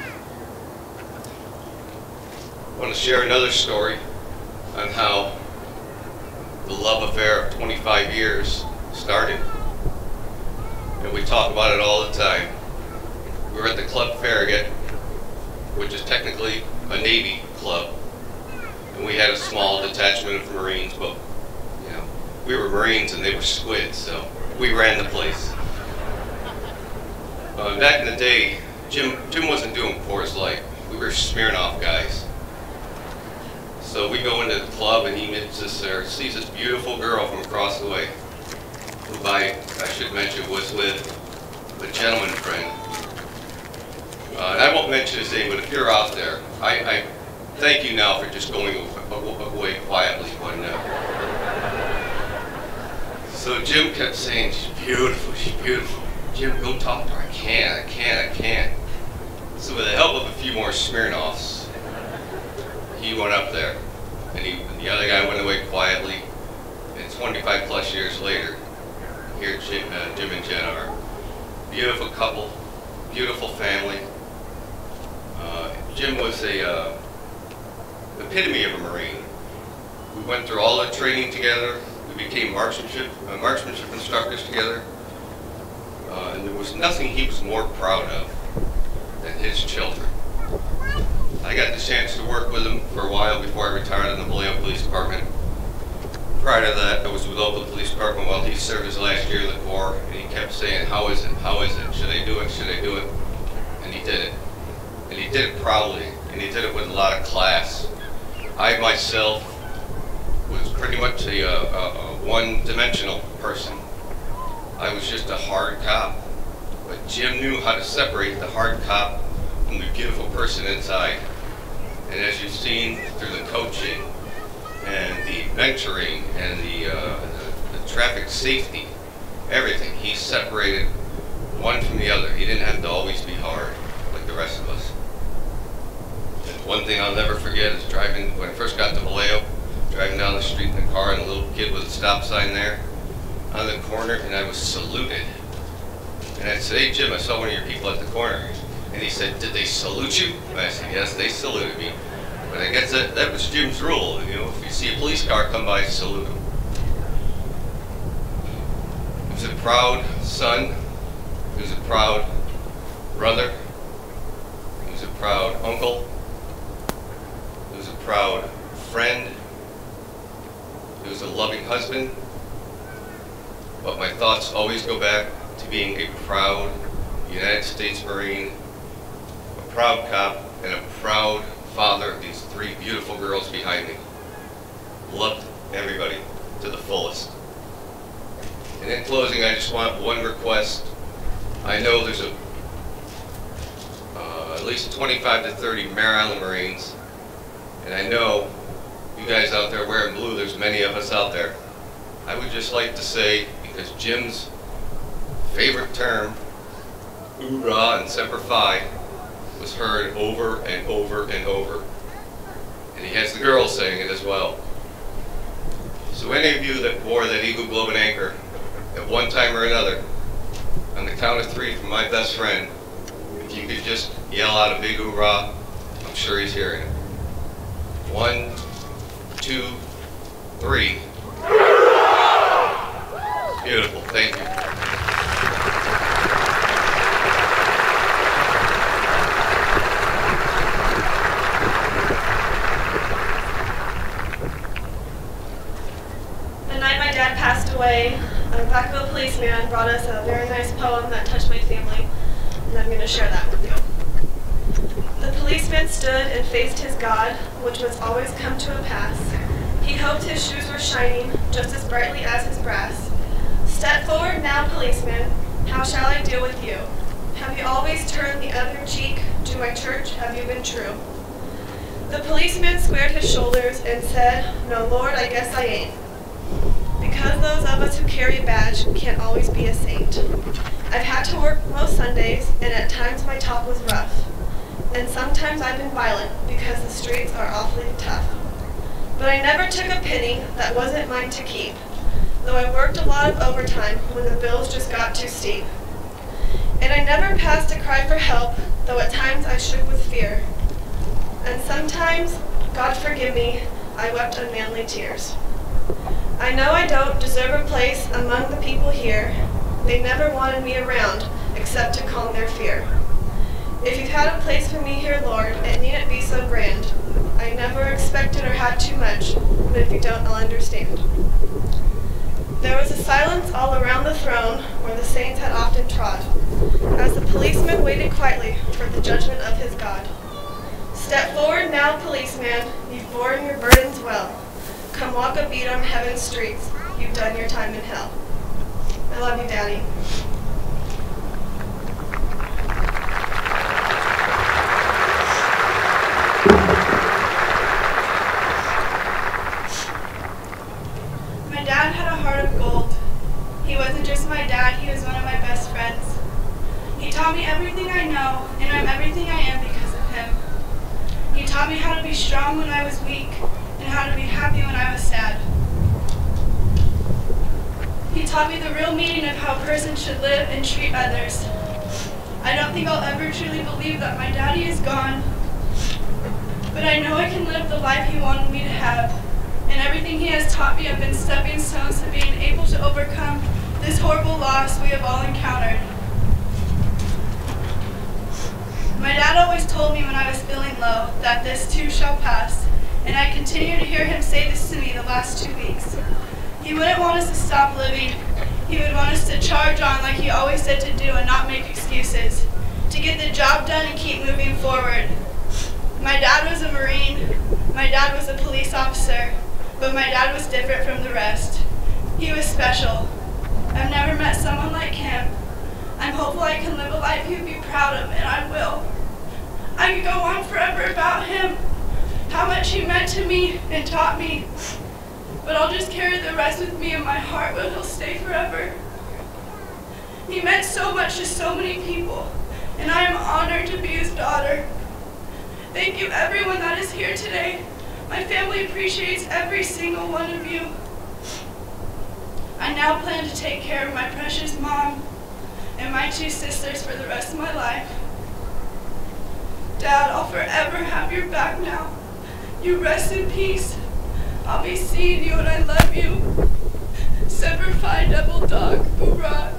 I want to share another story on how the love affair of twenty-five years started. And we talk about it all the time. We were at the Club Farragut, which is technically a Navy club. And we had a small detachment of Marines, but you know, we were Marines and they were squids, so we ran the place. Uh, back in the day, Jim, Jim wasn't doing Coors Light. We were Smirnoff guys. So we go into the club and he meets this, or sees this beautiful girl from across the way, who I, I should mention was with a gentleman friend. Uh, and I won't mention his name, but if you're out there, I, I thank you now for just going away quietly. When, uh, so Jim kept saying, she's beautiful, she's beautiful. Jim, go talk to her. I can't, I can't, I can't. So with the help of a few more Smirnoffs, he went up there, and he, the other guy went away quietly. And twenty-five plus years later, here Jim, uh, Jim and Jen are a beautiful couple, beautiful family. Uh, Jim was a uh, epitome of a Marine. We went through all the training together. We became marksmanship, uh, marksmanship instructors together. Uh, and there was nothing he was more proud of than his children. I got the chance to work with him for a while before I retired in the Vallejo Police Department. Prior to that, I was with Oakland Police Department while he served his last year in the Corps, and he kept saying, how is it, how is it, should I do it, should I do it? And he did it. And he did it proudly, and he did it with a lot of class. I myself was pretty much a, a, a one-dimensional person. I was just a hard cop. But Jim knew how to separate the hard cop from the beautiful person inside. And as you've seen through the coaching and the mentoring and the, uh, the, the traffic safety, everything, he separated one from the other. He didn't have to always be hard like the rest of us. And one thing I'll never forget is driving, when I first got to Vallejo, driving down the street in the car and a little kid with a stop sign there on the corner, and I was saluted. And I said, hey Jim, I saw one of your people at the corner. And he said, did they salute you? And I said, yes, they saluted me. But I guess that, that was Jim's rule. You know, if you see a police car come by, salute him. He was a proud son. He was a proud brother. He was a proud uncle. He was a proud friend. He was a loving husband. But my thoughts always go back to being a proud United States Marine, a proud cop, and a proud father of these three beautiful girls behind me. Loved everybody to the fullest. And in closing, I just want one request. I know there's a uh, at least twenty-five to thirty Mare Island Marines, and I know you guys out there wearing blue, there's many of us out there. I would just like to say, because Jim's favorite term, hoorah and semper fi, was heard over and over and over. And he has the girls saying it as well. So any of you that wore that Eagle Globe and Anchor at one time or another, on the count of three from my best friend, if you could just yell out a big hoorah, I'm sure he's hearing it. One, two, Three. Beautiful, thank you. The night my dad passed away, a Vacaville policeman brought us a very nice poem that touched my family, and I'm going to share that with you. The policeman stood and faced his God, which must always come to a pass. He hoped his shoes were shining just as brightly as his brass. Step forward now, policeman, how shall I deal with you? Have you always turned the other cheek? To my church have you been true? The policeman squared his shoulders and said, no, Lord, I guess I ain't. Because those of us who carry a badge can't always be a saint. I've had to work most Sundays, and at times my talk was rough. And sometimes I've been violent because the streets are awfully tough. But I never took a penny that wasn't mine to keep, though I worked a lot of overtime when the bills just got too steep. And I never passed a cry for help, though at times I shook with fear. And sometimes, God forgive me, I wept unmanly tears. I know I don't deserve a place among the people here. They never wanted me around, except to calm their fear. If you've had a place for me here, Lord, it needn't be so grand. I never expected or had too much, but if you don't, I'll understand. There was a silence all around the throne, where the saints had often trod, as the policeman waited quietly for the judgment of his God. Step forward now, policeman, you've borne your burdens well. Come walk a beat on heaven's streets, you've done your time in hell. I love you, Daddy. My dad had a heart of gold. He wasn't just my dad, he was one of my best friends. He taught me everything I know, and I'm everything I am because of him. He taught me how to be strong when I was weak, and how to be happy when I was sad. He taught me the real meaning of how a person should live and treat others. I don't think I'll ever truly believe that my daddy is gone, but I know I can live the life he wanted me to have, and everything he has taught me have been stepping stones to being able to overcome this horrible loss we have all encountered. My dad always told me when I was feeling low that this too shall pass, and I continue to hear him say this to me the last two weeks. He wouldn't want us to stop living. He would want us to charge on like he always said to do and not make excuses, to get the job done and keep moving forward. My dad was a Marine, my dad was a police officer, but my dad was different from the rest. He was special. I've never met someone like him. I'm hopeful I can live a life he would be proud of, and I will. I could go on forever about him, how much he meant to me and taught me, but I'll just carry the rest with me in my heart where he'll stay forever. He meant so much to so many people, and I am honored to be his daughter. Thank you everyone that is here today. My family appreciates every single one of you. I now plan to take care of my precious mom and my two sisters for the rest of my life. Dad, I'll forever have your back now. You rest in peace. I'll be seeing you and I love you. Semper Fi, Devil Dog, hoorah.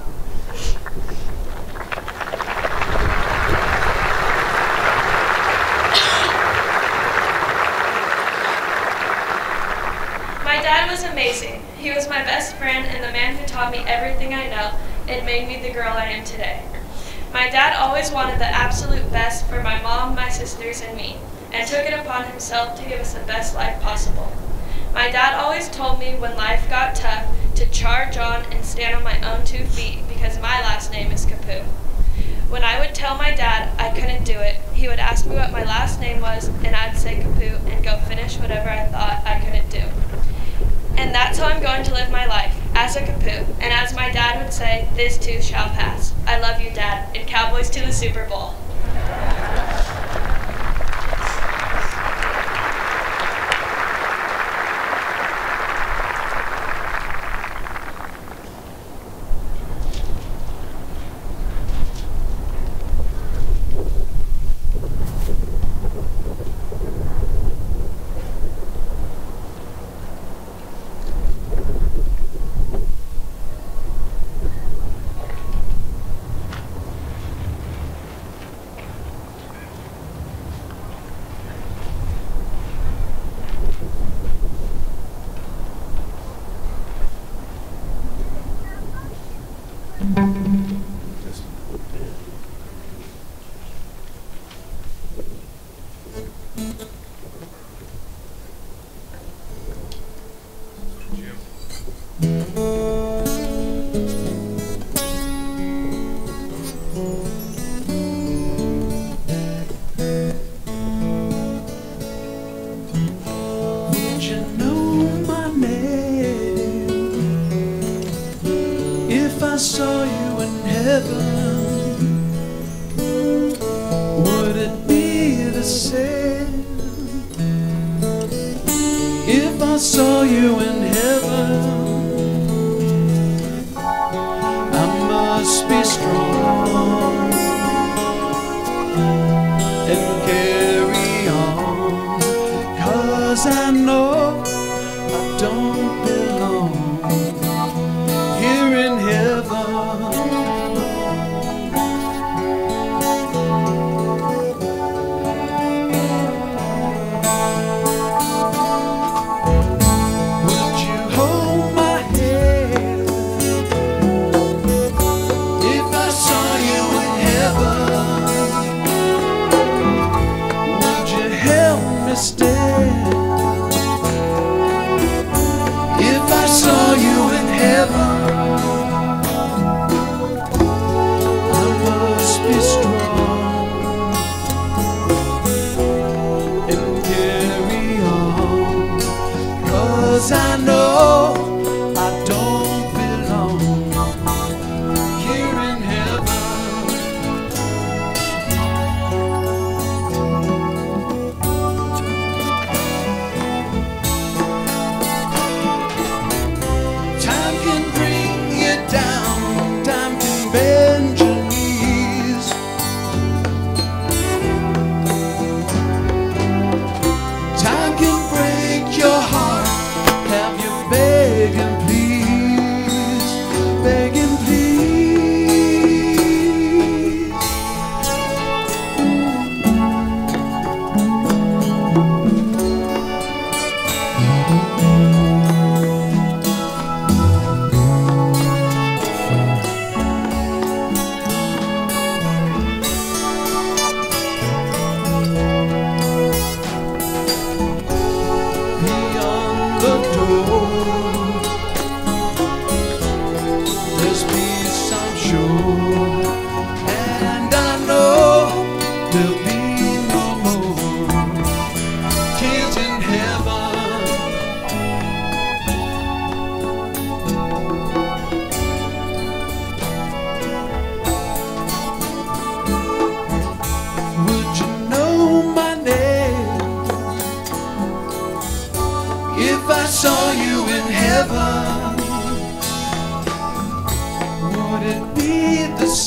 My dad was amazing. He was my best friend and the man who taught me everything I know and made me the girl I am today. My dad always wanted the absolute best for my mom, my sisters, and me, and took it upon himself to give us the best life possible. My dad always told me when life got tough to charge on and stand on my own two feet because my last name is Capu. When I would tell my dad I couldn't do it, he would ask me what my last name was and I'd say Capu and go finish whatever I thought I couldn't do. And that's how I'm going to live my life, as a Capu, and as my dad would say, this too shall pass. I love you, Dad, and Cowboys to the Super Bowl.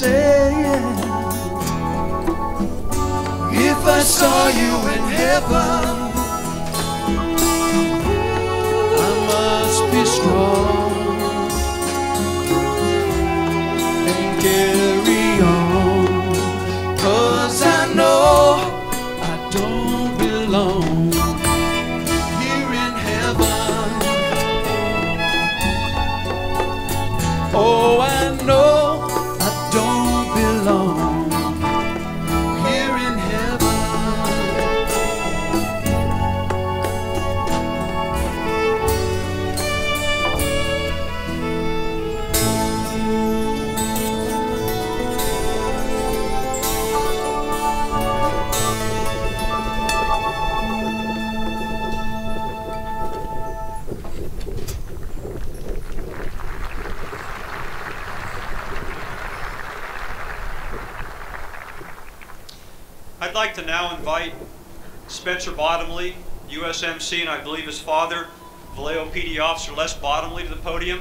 saying, if I saw you in heaven, I must be strong and carry on, 'cause I know I don't belong here in heaven. Oh, I know I don't belong here in heaven. I'd like to now invite Spencer Bottomley, U S M C, and I believe his father, Vallejo P D Officer Les Bottomley, to the podium.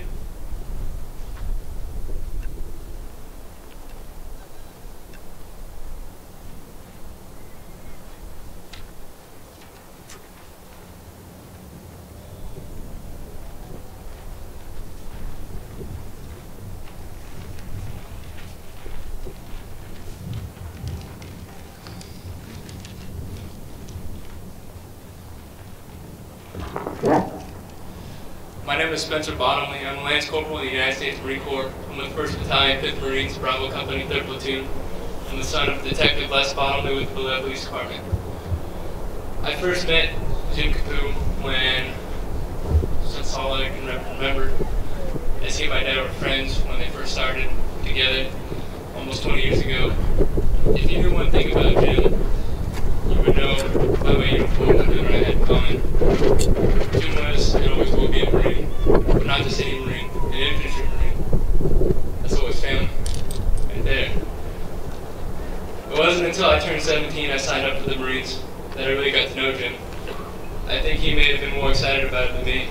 My name is Spencer Bottomley. I'm a Lance Corporal in the United States Marine Corps. I'm with first Battalion, fifth Marines, Bravo Company, third Platoon. I'm the son of Detective Les Bottomley with the Vallejo Police Department. I first met Jim Capu when, since all I can remember, as he and my dad were friends when they first started together almost twenty years ago. If you knew one thing about Jim, you would know by the way you were what I had in common. Jim was and always will be a Marine, but not just any Marine, an infantry Marine. That's always family, right there. It wasn't until I turned seventeen I signed up for the Marines that I really got to know Jim. I think he may have been more excited about it than me.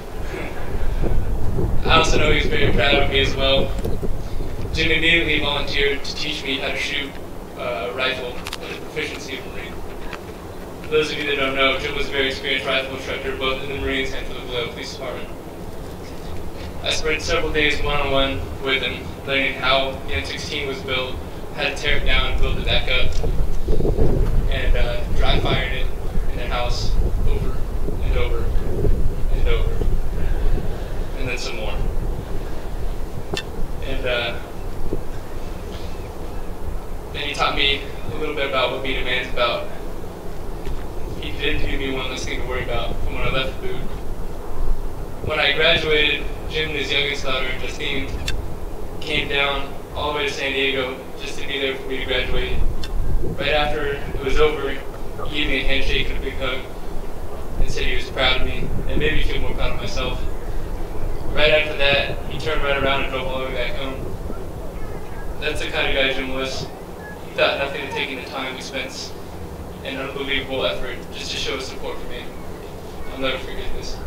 I also know he was very proud of me as well. Jim immediately volunteered to teach me how to shoot uh, a rifle with the proficiency of a Marine. For those of you that don't know, Jim was a very experienced rifle instructor both in the Marines and for the Vallejo Police Department. I spent several days one-on-one with him, learning how the M sixteen was built, how to tear it down, build it back up, and uh, dry fired it in their house over and over and over, and then some more. And uh, then he taught me a little bit about what being a man's about. He did give me one less thing to worry about from when I left the boot. When I graduated, Jim and his youngest daughter, Justine, came down all the way to San Diego just to be there for me to graduate. Right after it was over, he gave me a handshake and a big hug and said he was proud of me and made me feel more proud of myself. Right after that, he turned right around and drove all the way back home. That's the kind of guy Jim was. He thought nothing of taking the time, expense, and unbelievable effort just to show his support for me. I'll never forget this.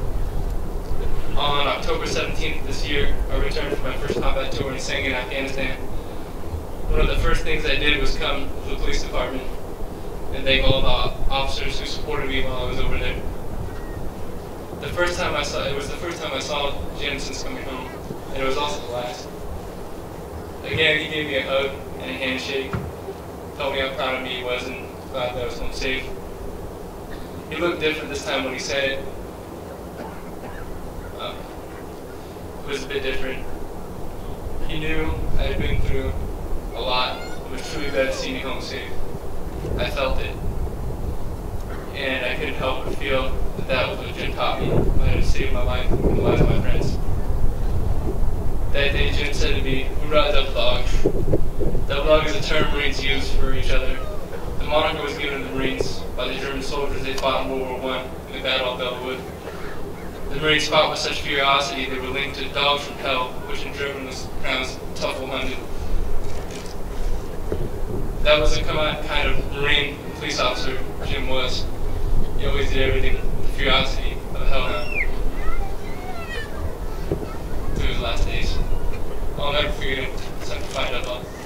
On October seventeenth this year, I returned from my first combat tour in Sangin, Afghanistan. One of the first things I did was come to the police department and thank all the officers who supported me while I was over there. The first time I saw, it was the first time I saw Jim since coming home, and it was also the last. Again, he gave me a hug and a handshake, told me how proud of me he was and glad that I was home safe. He looked different this time when he said it. Um, it was a bit different. He knew I had been through a lot. It was truly glad to see me home safe. I felt it. And I couldn't help but feel that that was what Jim taught me, how to save my life and the lives of my friends. That day, Jim said to me, "We brought Double Dog." Double Dog is a term Marines use for each other. The moniker was given to the Marines by the German soldiers they fought in World War One in the Battle of Bellewood. The Marines fought with such ferocity they were linked to dogs from hell, which in German was pronounced Teufelhunde. That was the kind of Marine police officer Jim was. He always did everything with the ferocity of a hellhound. Through his last days. I'll never forget him, except to find out about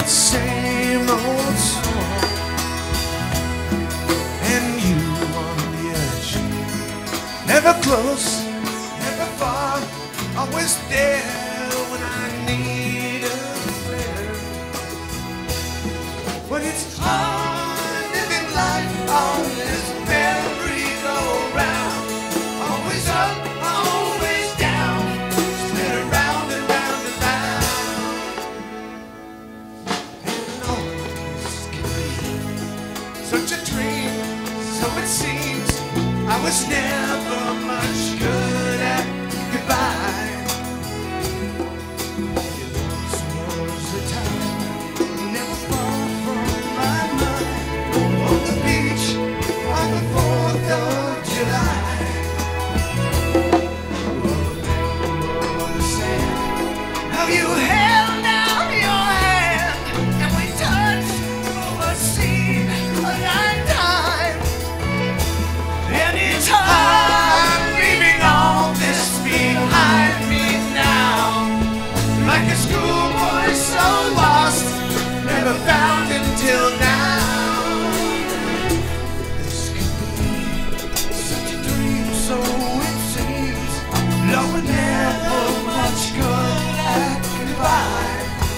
the same old song, and you on the edge, never close, never far, always there when I need a friend. But it's hard living life on this merry-go-round, always up, always down, spin around and round and round. And all this can be such a dream, so it seems I was never much good at goodbye. This was the time, never far from my mind, on the beach on the fourth of July. How you held out your hand and we touched over sea a lifetime. And it's hard leaving all this behind me now, like a schoolboy so lost, never found until now. This could be such a dream, so it seems. Love was never much good at goodbye.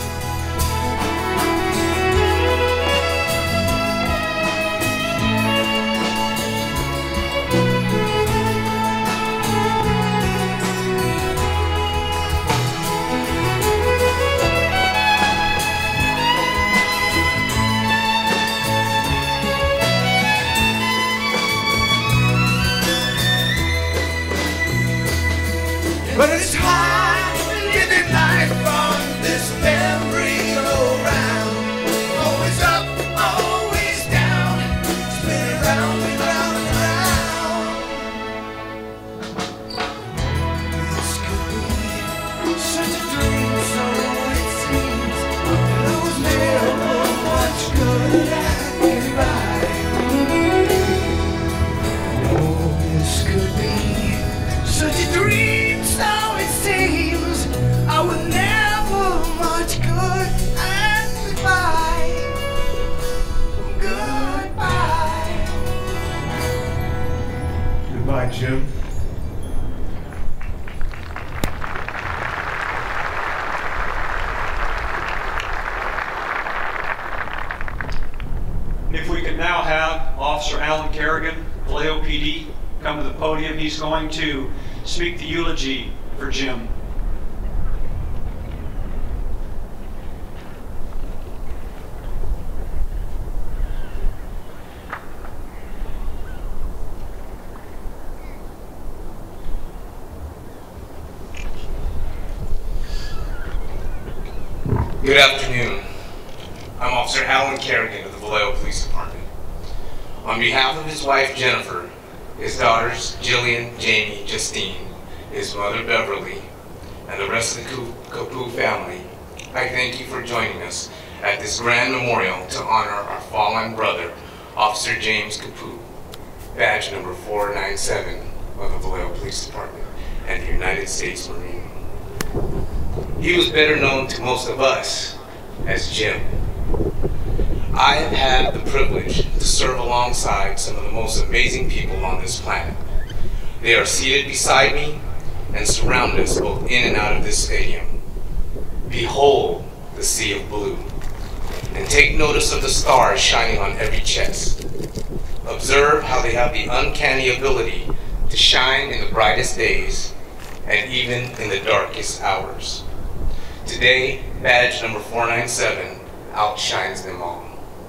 But it's hard living life on this merry-go-round, always up, always down, spin around and round and round. This could be such a dream, so it seems. I was never much good at goodbye. Oh, this could be such a dream, so it seems. I was never much good at goodbye. Goodbye. Goodbye, Jim. If we could now have Officer Alan Kerrigan, Vallejo P D, come to the podium. He's going to speak the eulogy for Jim. Good afternoon. I'm Officer Alan Kerrigan of the Vallejo Police Department. On behalf of his wife Jennifer, his daughters Jillian, Jamie, Justine, his mother Beverly, and the rest of the Caput family, I thank you for joining us at this grand memorial to honor our fallen brother, Officer James Caput, badge number four nine seven of the Vallejo Police Department and the United States Marine. He was better known to most of us as Jim. I have had the privilege to serve alongside some of the most amazing people on this planet. They are seated beside me and surround us both in and out of this stadium. Behold the sea of blue, and take notice of the stars shining on every chest. Observe how they have the uncanny ability to shine in the brightest days and even in the darkest hours. Today, badge number four nine seven outshines them all.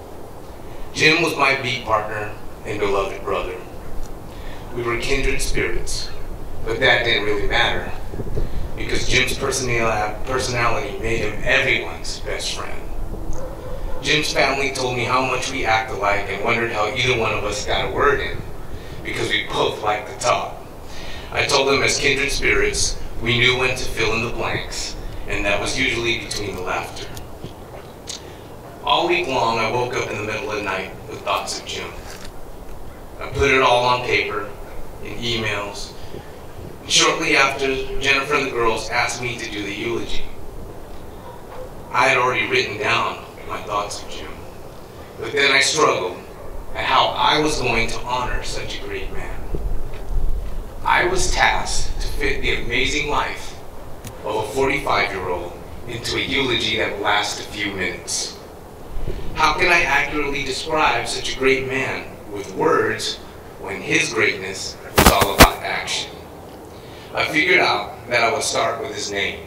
Jim was my beat partner and beloved brother. We were kindred spirits, but that didn't really matter because Jim's personality made him everyone's best friend. Jim's family told me how much we act alike and wondered how either one of us got a word in because we both liked to talk. I told them as kindred spirits, we knew when to fill in the blanks, and that was usually between the laughter. All week long, I woke up in the middle of the night with thoughts of Jim. I put it all on paper, in emails. And shortly after, Jennifer and the girls asked me to do the eulogy. I had already written down my thoughts of Jim. But then I struggled at how I was going to honor such a great man. I was tasked to fit the amazing life of a forty-five-year-old into a eulogy that will last a few minutes. How can I accurately describe such a great man with words when his greatness was all about action? I figured out that I would start with his name,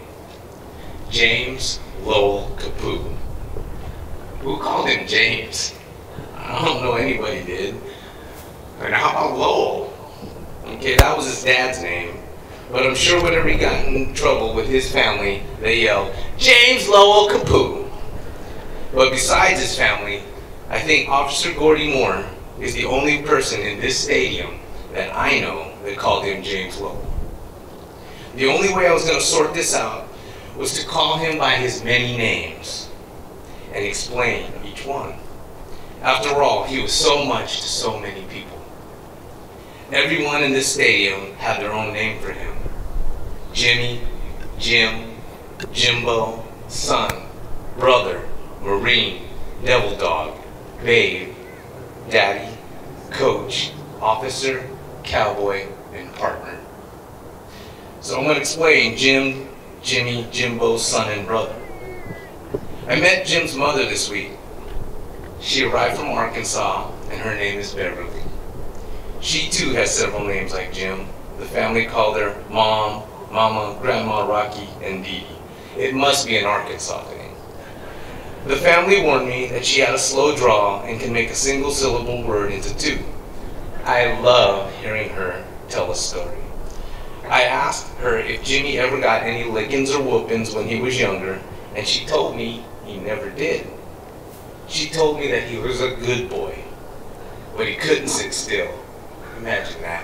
James Lowell Caput. Who called him James? I don't know anybody did. And how about Lowell? Okay, that was his dad's name. But I'm sure whenever he got in trouble with his family, they yelled, James Lowell Caput. But besides his family, I think Officer Gordy Moore is the only person in this stadium that I know that called him James Lowell. The only way I was going to sort this out was to call him by his many names and explain each one. After all, he was so much to so many people. Everyone in this stadium had their own name for him. Jimmy, Jim, Jimbo, son, brother, Marine, Devil Dog, Babe, Daddy, Coach, Officer, Cowboy, and Partner. So I'm going to explain Jim, Jimmy, Jimbo, son, and brother. I met Jim's mother this week. She arrived from Arkansas, and her name is Beverly. She too has several names like Jim. The family called her Mom, Mama, Grandma Rocky, and Dee Dee. It must be an Arkansas thing. The family warned me that she had a slow draw and can make a single syllable word into two. I love hearing her tell a story. I asked her if Jimmy ever got any lickings or whoopings when he was younger, and she told me he never did. She told me that he was a good boy, but he couldn't sit still. Imagine that.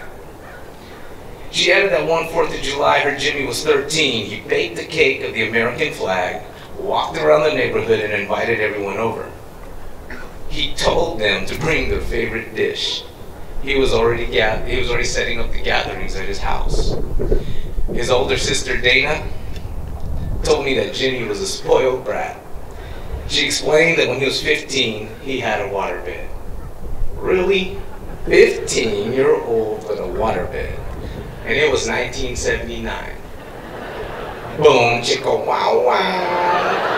She added that one fourth of July, her Jimmy was thirteen. He baked a cake of the American flag, walked around the neighborhood, and invited everyone over. He told them to bring their favorite dish. He was already he was already setting up the gatherings at his house. His older sister Dana told me that Jimmy was a spoiled brat. She explained that when he was fifteen, he had a waterbed. Really? fifteen-year-old with a waterbed. And it was nineteen seventy-nine. Boom, chicka, wow, wow.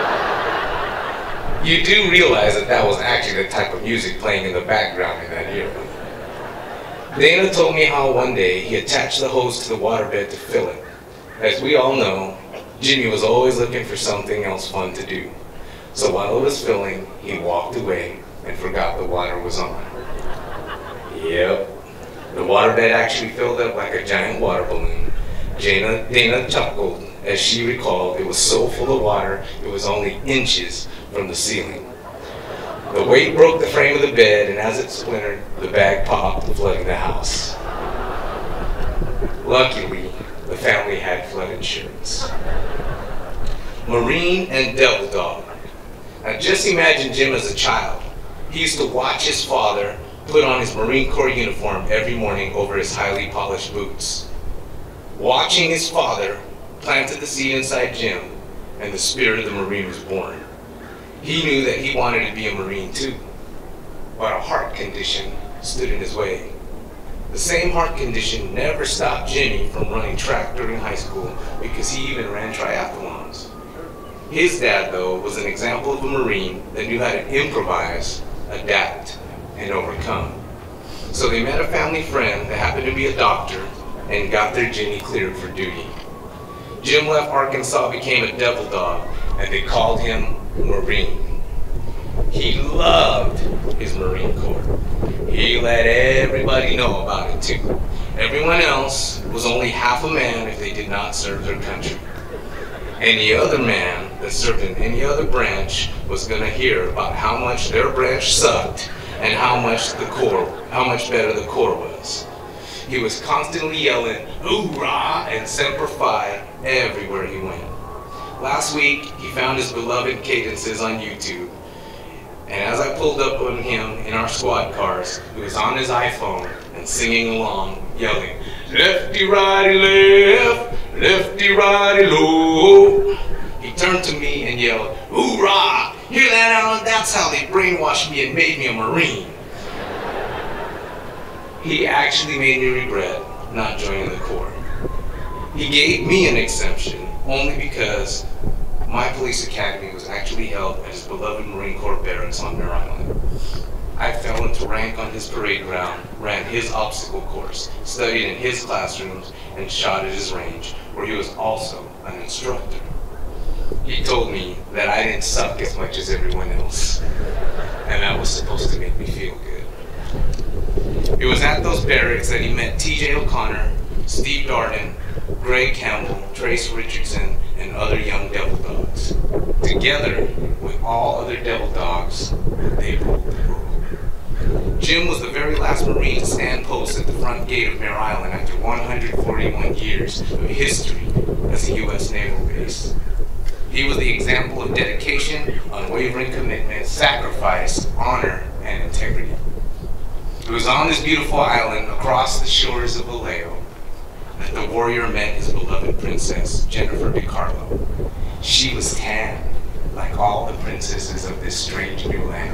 You do realize that that was actually the type of music playing in the background in that era. Dana told me how one day he attached the hose to the waterbed to fill it. As we all know, Jimmy was always looking for something else fun to do. So while it was filling, he walked away and forgot the water was on. Yep, the waterbed actually filled up like a giant water balloon. Dana, Dana chuckled as she recalled it was so full of water it was only inches from the ceiling. The weight broke the frame of the bed, and as it splintered, the bag popped, flooding the house. Luckily, the family had flood insurance. Marine and Devil Dog. Now just imagine Jim as a child. He used to watch his father put on his Marine Corps uniform every morning over his highly polished boots. Watching his father planted the seed inside Jim, and the spirit of the Marine was born. He knew that he wanted to be a Marine too, but a heart condition stood in his way. The same heart condition never stopped Jimmy from running track during high school because he even ran triathlons. His dad, though, was an example of a Marine that knew how to improvise, adapt, and overcome. So they met a family friend that happened to be a doctor and got their Jimmy cleared for duty. Jim left Arkansas, became a Devil Dog, and they called him Marine. He loved his Marine Corps. He let everybody know about it too. Everyone else was only half a man if they did not serve their country. Any other man that served in any other branch was going to hear about how much their branch sucked and how much the Corps, how much better the Corps was. He was constantly yelling, hoorah, and semper fi everywhere he went. Last week, he found his beloved cadences on YouTube. And as I pulled up on him in our squad cars, he was on his iPhone and singing along, yelling, lefty, righty, left, lefty, righty, low. He turned to me and yelled, hoorah, Hear that, Alan? That's how they brainwashed me and made me a Marine. He actually made me regret not joining the Corps. He gave me an exemption only because my police academy was actually held at his beloved Marine Corps barracks on Mare Island. I fell into rank on his parade ground, ran his obstacle course, studied in his classrooms, and shot at his range, where he was also an instructor. He told me that I didn't suck as much as everyone else, and that was supposed to make me feel good. It was at those barracks that he met T J O'Connor, Steve Darden, Greg Campbell, Trace Richardson, and other young devil dogs. Together with all other devil dogs, they ruled the world. Jim was the very last Marine to stand post at the front gate of Mare Island after one hundred forty-one years of history as a U S naval base. He was the example of dedication, unwavering commitment, sacrifice, honor, and integrity. It was on this beautiful island across the shores of Vallejo that the warrior met his beloved princess, Jennifer DiCarlo. She was tan, like all the princesses of this strange new land.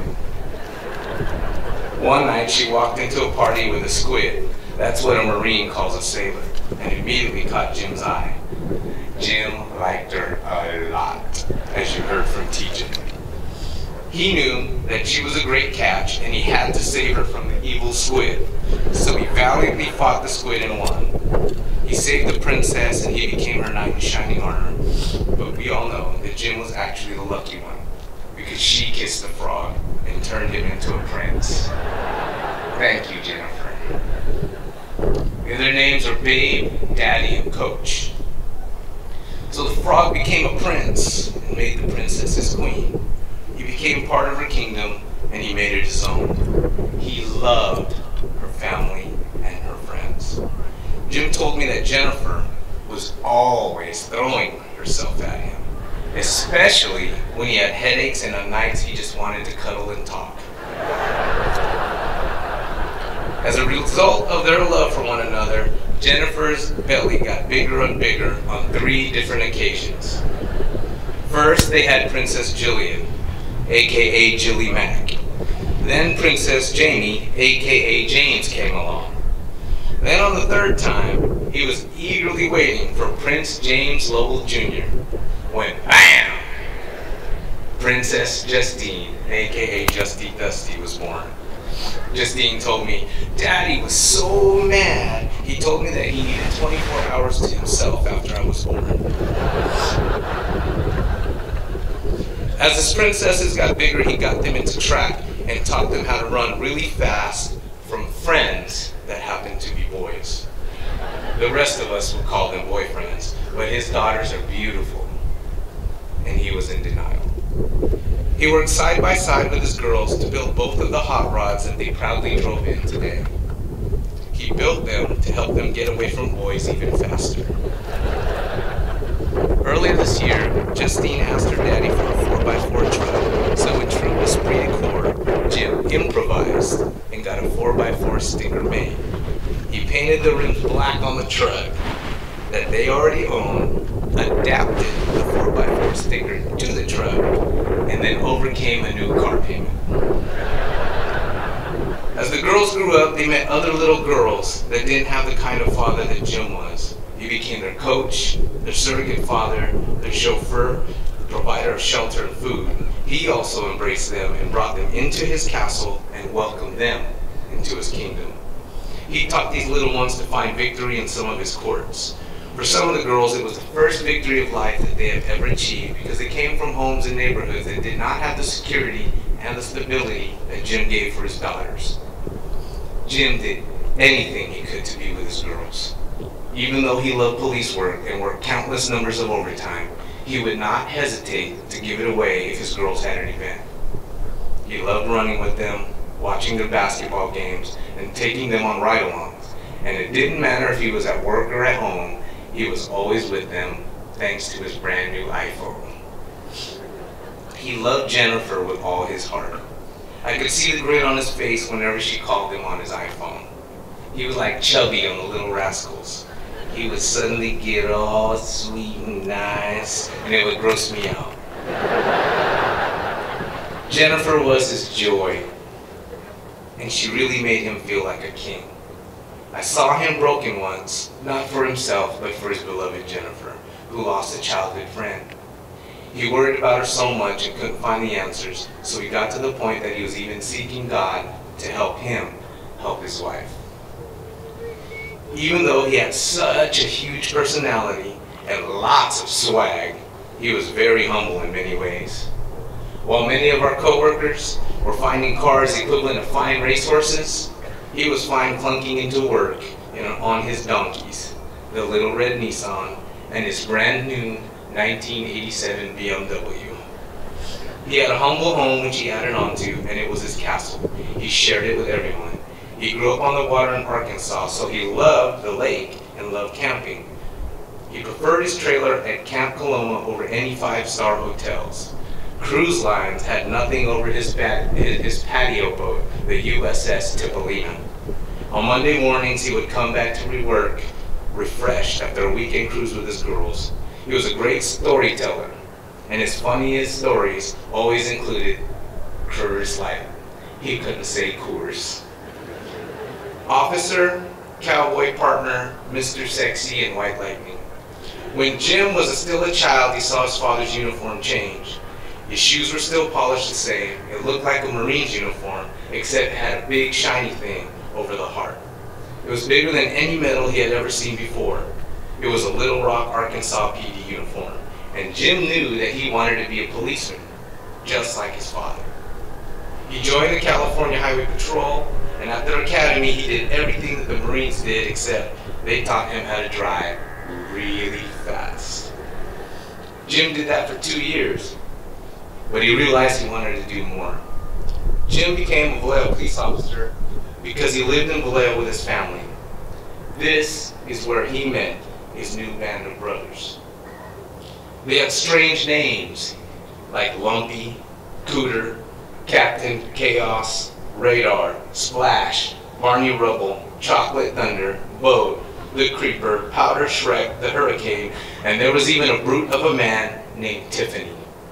One night she walked into a party with a squid. That's what a Marine calls a sailor, and immediately caught Jim's eye. Jim liked her a lot, as you heard from T J. He knew that she was a great catch, and he had to save her from the evil squid. So he valiantly fought the squid and won. He saved the princess, and he became her knight in shining armor. But we all know that Jim was actually the lucky one, because she kissed the frog and turned him into a prince. Thank you, Jennifer. The other names are Babe, Daddy, and Coach. So the frog became a prince and made the princess his queen. He became part of her kingdom, and he made it his own. He loved her family and her friends. Jim told me that Jennifer was always throwing herself at him, especially when he had headaches and on nights he just wanted to cuddle and talk. As a result of their love for one another, Jennifer's belly got bigger and bigger on three different occasions. First, they had Princess Jillian, aka Jilly Mac. Then Princess Jamie, aka James, came along. Then on the third time, he was eagerly waiting for Prince James Lowell Junior when BAM! Princess Justine, aka Justy Dusty, was born. Justine told me, Daddy was so mad, he told me that he needed twenty-four hours to himself after I was born. As his princesses got bigger, he got them into track and taught them how to run really fast from friends that happened to be boys. The rest of us would call them boyfriends, but his daughters are beautiful, and he was in denial. He worked side by side with his girls to build both of the hot rods that they proudly drove in today. He built them to help them get away from boys even faster. Earlier this year, Justine asked her daddy for a four by four truck, so in true esprit de corps, Jim improvised and got a four by four sticker made. He painted the rims black on the truck that they already owned, adapted the four by four sticker to the truck, and then overcame a new car payment. As the girls grew up, they met other little girls that didn't have the kind of father that Jim was. He became their coach, their surrogate father, their chauffeur, the provider of shelter and food. He also embraced them and brought them into his castle and welcomed them into his kingdom. He taught these little ones to find victory in some of his courts. For some of the girls, it was the first victory of life that they have ever achieved because they came from homes and neighborhoods that did not have the security and the stability that Jim gave for his daughters. Jim did anything he could to be with his girls. Even though he loved police work and worked countless numbers of overtime, he would not hesitate to give it away if his girls had an event. He loved running with them, watching their basketball games, and taking them on ride-alongs. And it didn't matter if he was at work or at home, he was always with them, thanks to his brand new iPhone. He loved Jennifer with all his heart. I could see the grin on his face whenever she called him on his iPhone. He was like Chubby on the Little Rascals. He would suddenly get all sweet and nice, and it would gross me out. Jennifer was his joy, and she really made him feel like a king. I saw him broken once, not for himself, but for his beloved Jennifer, who lost a childhood friend. He worried about her so much and couldn't find the answers, so he got to the point that he was even seeking God to help him help his wife. Even though he had such a huge personality and lots of swag, he was very humble in many ways. While many of our co-workers were finding cars equivalent to fine racehorses, he was fine clunking into work in, on his donkeys, the little red Nissan, and his brand new nineteen eighty-seven B M W. He had a humble home which he added on to, and it was his castle. He shared it with everyone. He grew up on the water in Arkansas, so he loved the lake and loved camping. He preferred his trailer at Camp Coloma over any five-star hotels. Cruise lines had nothing over his, pat his patio boat, the U S S Tipolina. On Monday mornings, he would come back to work refreshed after a weekend cruise with his girls. He was a great storyteller, and his funniest stories always included Coors Light. He couldn't say Coors. Officer, cowboy partner, Mister Sexy, and White Lightning. When Jim was still a child, he saw his father's uniform change. His shoes were still polished the same. It looked like a Marine's uniform, except it had a big shiny thing over the heart. It was bigger than any medal he had ever seen before. It was a Little Rock, Arkansas P D uniform, and Jim knew that he wanted to be a policeman, just like his father. He joined the California Highway Patrol, and after academy, he did everything that the Marines did, except they taught him how to drive really fast. Jim did that for two years, but he realized he wanted to do more. Jim became a Vallejo police officer because he lived in Vallejo with his family. This is where he met his new band of brothers. They had strange names like Lumpy, Cooter, Captain Chaos, Radar, Splash, Barney Rubble, Chocolate Thunder, Boat, the Creeper, Powder Shrek, the Hurricane, and there was even a brute of a man named Tiffany.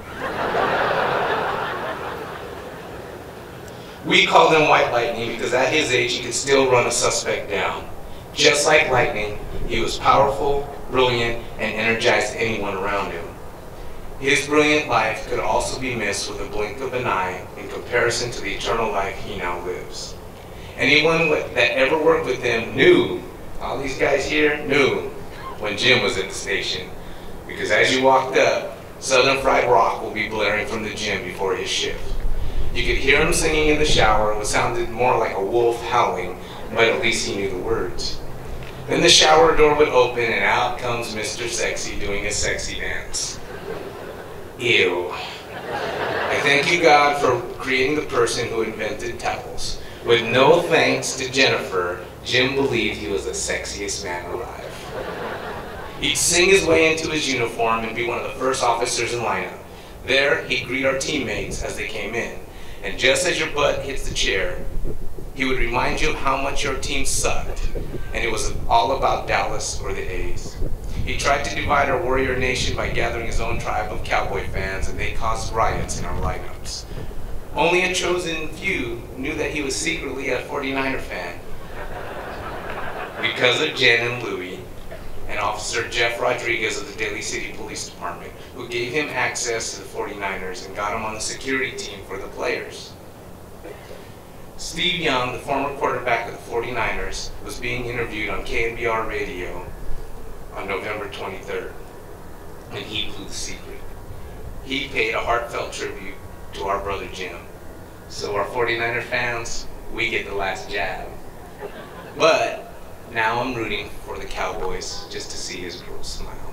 We called him White Lightning because at his age he could still run a suspect down. Just like lightning, he was powerful, brilliant, and energized anyone around him. His brilliant life could also be missed with a blink of an eye in comparison to the eternal life he now lives. Anyone that ever worked with him knew, all these guys here knew, when Jim was at the station. Because as you walked up, Southern Fried Rock will be blaring from the gym before his shift. You could hear him singing in the shower, what sounded more like a wolf howling, but at least he knew the words. Then the shower door would open and out comes Mister Sexy doing his sexy dance. Ew. I thank you, God, for creating the person who invented towels. With no thanks to Jennifer, Jim believed he was the sexiest man alive. He'd sing his way into his uniform and be one of the first officers in lineup. There, he'd greet our teammates as they came in. And just as your butt hits the chair, he would remind you of how much your team sucked, and it was all about Dallas or the A's. He tried to divide our warrior nation by gathering his own tribe of cowboy fans, and they caused riots in our lineups. Only a chosen few knew that he was secretly a forty-niner fan. Because of Jen and Louie, and Officer Jeff Rodriguez of the Daly City Police Department, who gave him access to the forty-niners and got him on the security team for the players. Steve Young, the former quarterback of the forty-niners, was being interviewed on K N B R radio on November twenty-third, and he blew the secret. He paid a heartfelt tribute to our brother Jim. So our forty-niner fans, we get the last jab. But now I'm rooting for the Cowboys just to see his girl smile.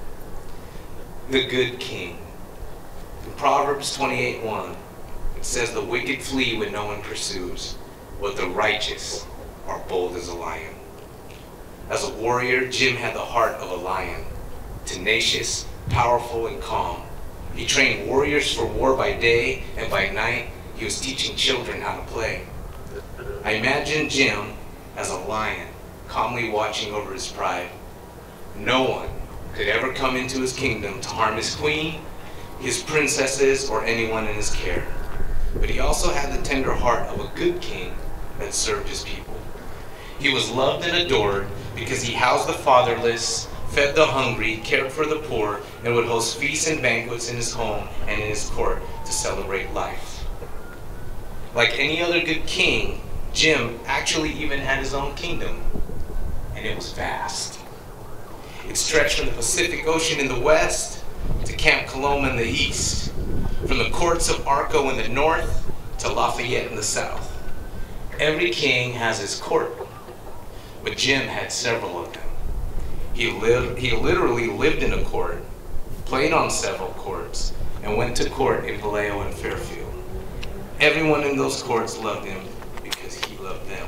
The good king. In Proverbs twenty-eight one, it says the wicked flee when no one pursues, but the righteous are bold as a lion. As a warrior, Jim had the heart of a lion, tenacious, powerful, and calm. He trained warriors for war by day, and by night, he was teaching children how to play. I imagine Jim as a lion, calmly watching over his pride. No one could ever come into his kingdom to harm his queen, his princesses, or anyone in his care. but he also had the tender heart of a good king that served his people. He was loved and adored because he housed the fatherless, fed the hungry, cared for the poor, and would host feasts and banquets in his home and in his court to celebrate life. Like any other good king, Jim actually even had his own kingdom, and it was vast. It stretched from the Pacific Ocean in the west to Camp Coloma in the east, from the courts of Arco in the north to Lafayette in the south. Every king has his court, but Jim had several of them. He, lived, he literally lived in a court, played on several courts, and went to court in Vallejo and Fairfield. Everyone in those courts loved him because he loved them.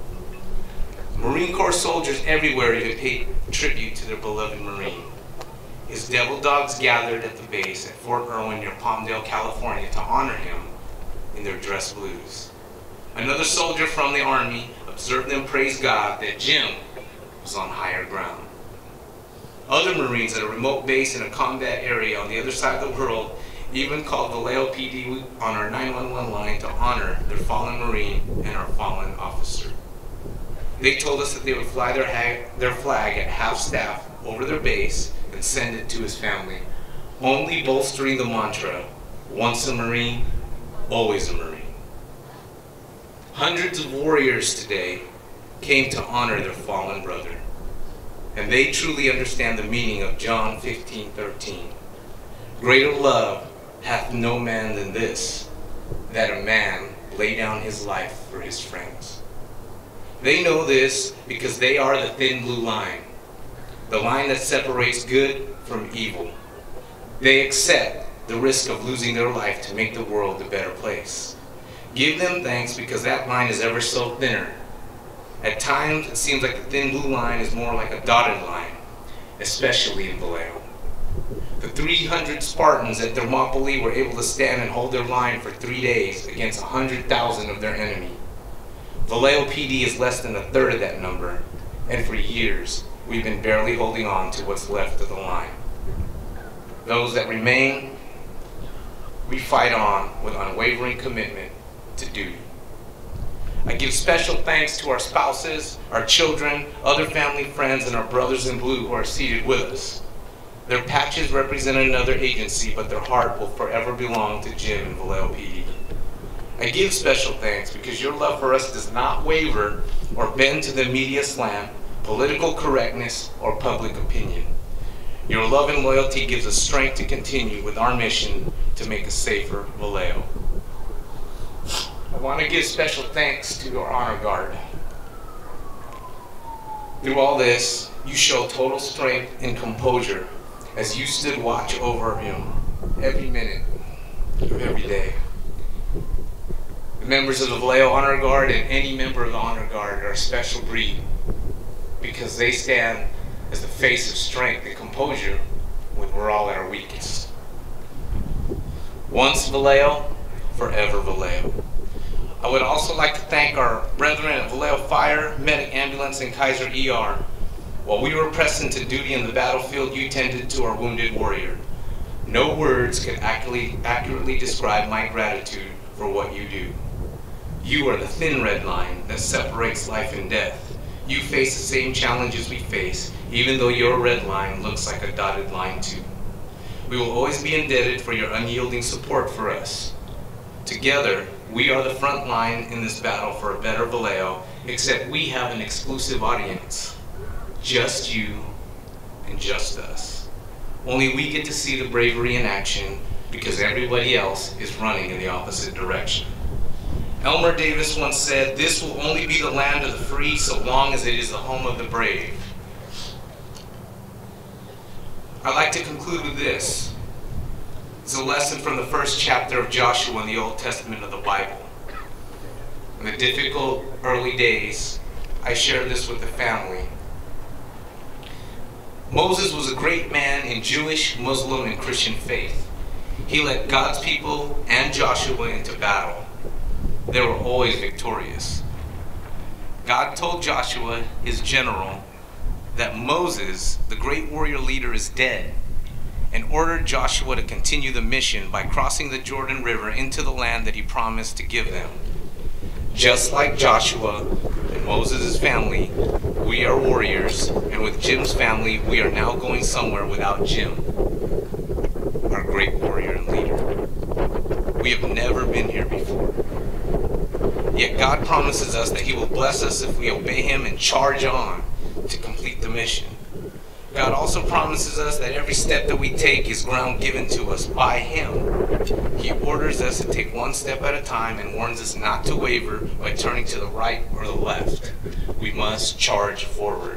Marine Corps soldiers everywhere even paid tribute to their beloved Marine. His devil dogs gathered at the base at Fort Irwin near Palmdale, California to honor him in their dress blues. Another soldier from the Army observed them praise God that Jim was on higher ground. Other Marines at a remote base in a combat area on the other side of the world even called Vallejo P D on our nine one one line to honor their fallen Marine and our fallen officer. They told us that they would fly their, ha their flag at half-staff over their base and send it to his family, only bolstering the mantra, once a Marine, always a Marine. Hundreds of warriors today came to honor their fallen brother, and they truly understand the meaning of John fifteen thirteen. Greater love hath no man than this, that a man lay down his life for his friends. They know this because they are the thin blue line, the line that separates good from evil. They accept the risk of losing their life to make the world a better place. Give them thanks because that line is ever so thinner. At times, it seems like the thin blue line is more like a dotted line, especially in Vallejo. The three hundred Spartans at Thermopylae were able to stand and hold their line for three days against one hundred thousand of their enemy. Vallejo P D is less than a third of that number, and for years, we've been barely holding on to what's left of the line. Those that remain, we fight on with unwavering commitment to duty. I give special thanks to our spouses, our children, other family friends, and our brothers in blue who are seated with us. Their patches represent another agency, but their heart will forever belong to Jim and Vallejo P D. I give special thanks because your love for us does not waver or bend to the media slant, political correctness, or public opinion. Your love and loyalty gives us strength to continue with our mission to make a safer Vallejo. I want to give special thanks to our honor guard. Through all this, you show total strength and composure as you stood watch over him every minute of every day. The members of the Vallejo Honor Guard and any member of the Honor Guard are a special breed because they stand as the face of strength and composure when we're all at our weakest. Once Vallejo, forever Vallejo. I would also like to thank our brethren at Vallejo Fire, Medic Ambulance, and Kaiser E R. While we were pressed into duty in the battlefield, you tended to our wounded warrior. No words can accurately, accurately describe my gratitude for what you do. You are the thin red line that separates life and death. You face the same challenges we face, even though your red line looks like a dotted line too. We will always be indebted for your unyielding support for us. Together, we are the front line in this battle for a better Vallejo, except we have an exclusive audience. Just you and just us. Only we get to see the bravery in action because everybody else is running in the opposite direction. Elmer Davis once said, "This will only be the land of the free so long as it is the home of the brave." I'd like to conclude with this. It's a lesson from the first chapter of Joshua in the Old Testament of the Bible. In the difficult early days, I shared this with the family. Moses was a great man in Jewish, Muslim, and Christian faith. He led God's people and Joshua into battle. They were always victorious. God told Joshua, his general, that Moses, the great warrior leader, is dead, and ordered Joshua to continue the mission by crossing the Jordan River into the land that he promised to give them. Just like Joshua and Moses' family, we are warriors, and with Jim's family, we are now going somewhere without Jim, our great warrior and leader. We have never been here before. Yet God promises us that he will bless us if we obey him and charge on to complete the mission. God also promises us that every step that we take is ground given to us by him. He orders us to take one step at a time and warns us not to waver by turning to the right or the left. We must charge forward.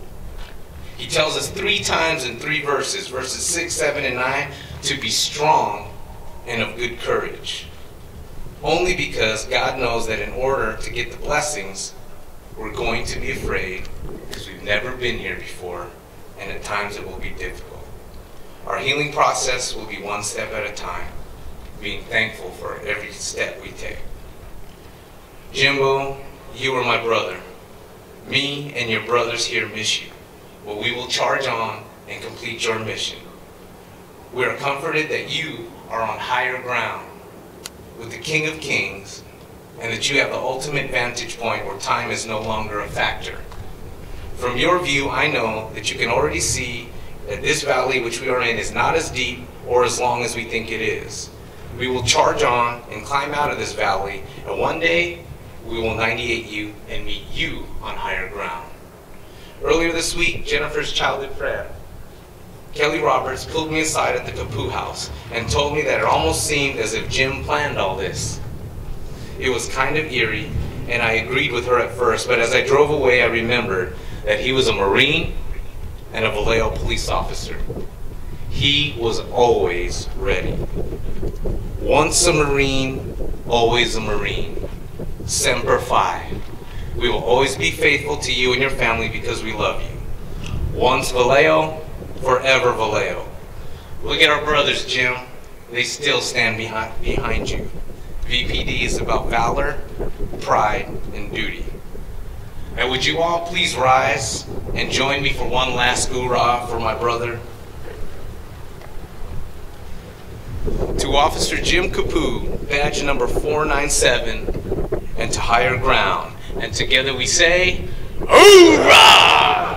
He tells us three times in three verses, verses six, seven, and nine, to be strong and of good courage. Only because God knows that in order to get the blessings, we're going to be afraid because we've never been here before, and at times it will be difficult. Our healing process will be one step at a time, being thankful for every step we take. Jimbo, you are my brother. Me and your brothers here miss you, but we will charge on and complete your mission. We are comforted that you are on higher ground with the King of Kings, and that you have the ultimate vantage point where time is no longer a factor. From your view, I know that you can already see that this valley which we are in is not as deep or as long as we think it is. We will charge on and climb out of this valley, and one day we will ninety-eight you and meet you on higher ground. Earlier this week, Jennifer's childhood friend, Kelly Roberts, pulled me aside at the Kapoo house and told me that it almost seemed as if Jim planned all this. It was kind of eerie, and I agreed with her at first, but as I drove away, I remembered that he was a Marine and a Vallejo police officer. He was always ready. Once a Marine, always a Marine. Semper Fi. We will always be faithful to you and your family because we love you. Once Vallejo, forever Vallejo. Look at our brothers, Jim. They still stand behind, behind you. V P D is about valor, pride, and duty. And would you all please rise and join me for one last hoorah for my brother? To Officer Jim Kapoo, badge number four nine seven, and to higher ground. And together we say, hoorah!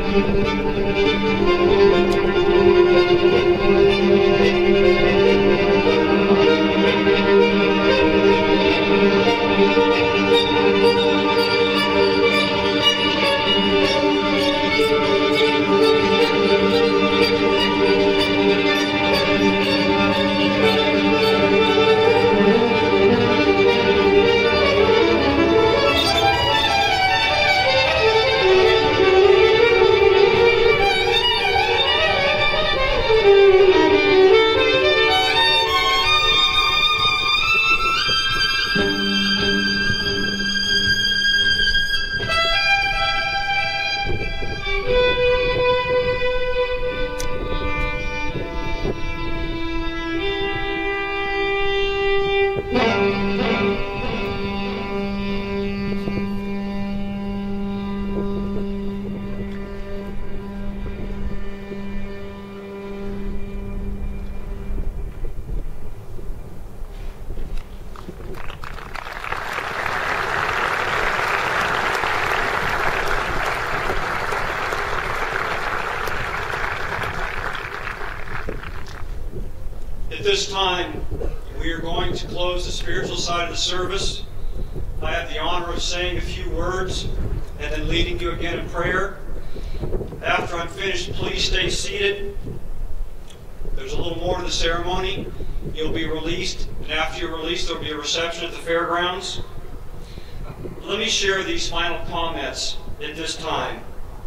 At this time, we are going to close the spiritual side of the service. I have the honor of saying a few words and then leading you again in prayer. After I'm finished, please stay seated. There's a little more to the ceremony. You'll be released, and after you're released, there'll be a reception at the fairgrounds. Let me share these final comments at this time.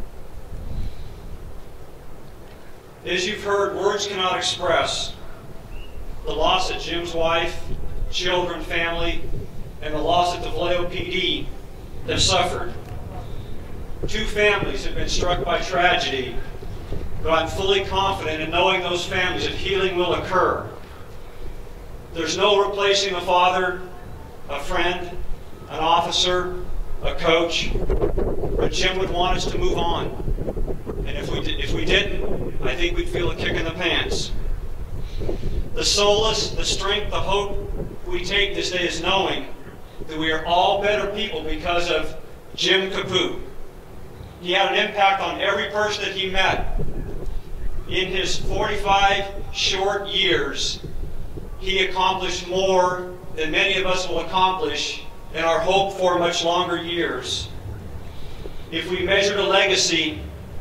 As you've heard, words cannot express the loss of Jim's wife, children, family, and the loss that the Vallejo P D have suffered. Two families have been struck by tragedy, but I'm fully confident in knowing those families that healing will occur. There's no replacing a father, a friend, an officer, a coach, but Jim would want us to move on. And if we, if we didn't, I think we'd feel a kick in the pants. The solace, the strength, the hope we take this day is knowing that we are all better people because of Jim Capu. He had an impact on every person that he met. In his forty-five short years, he accomplished more than many of us will accomplish in our hope for much longer years. If we measured a legacy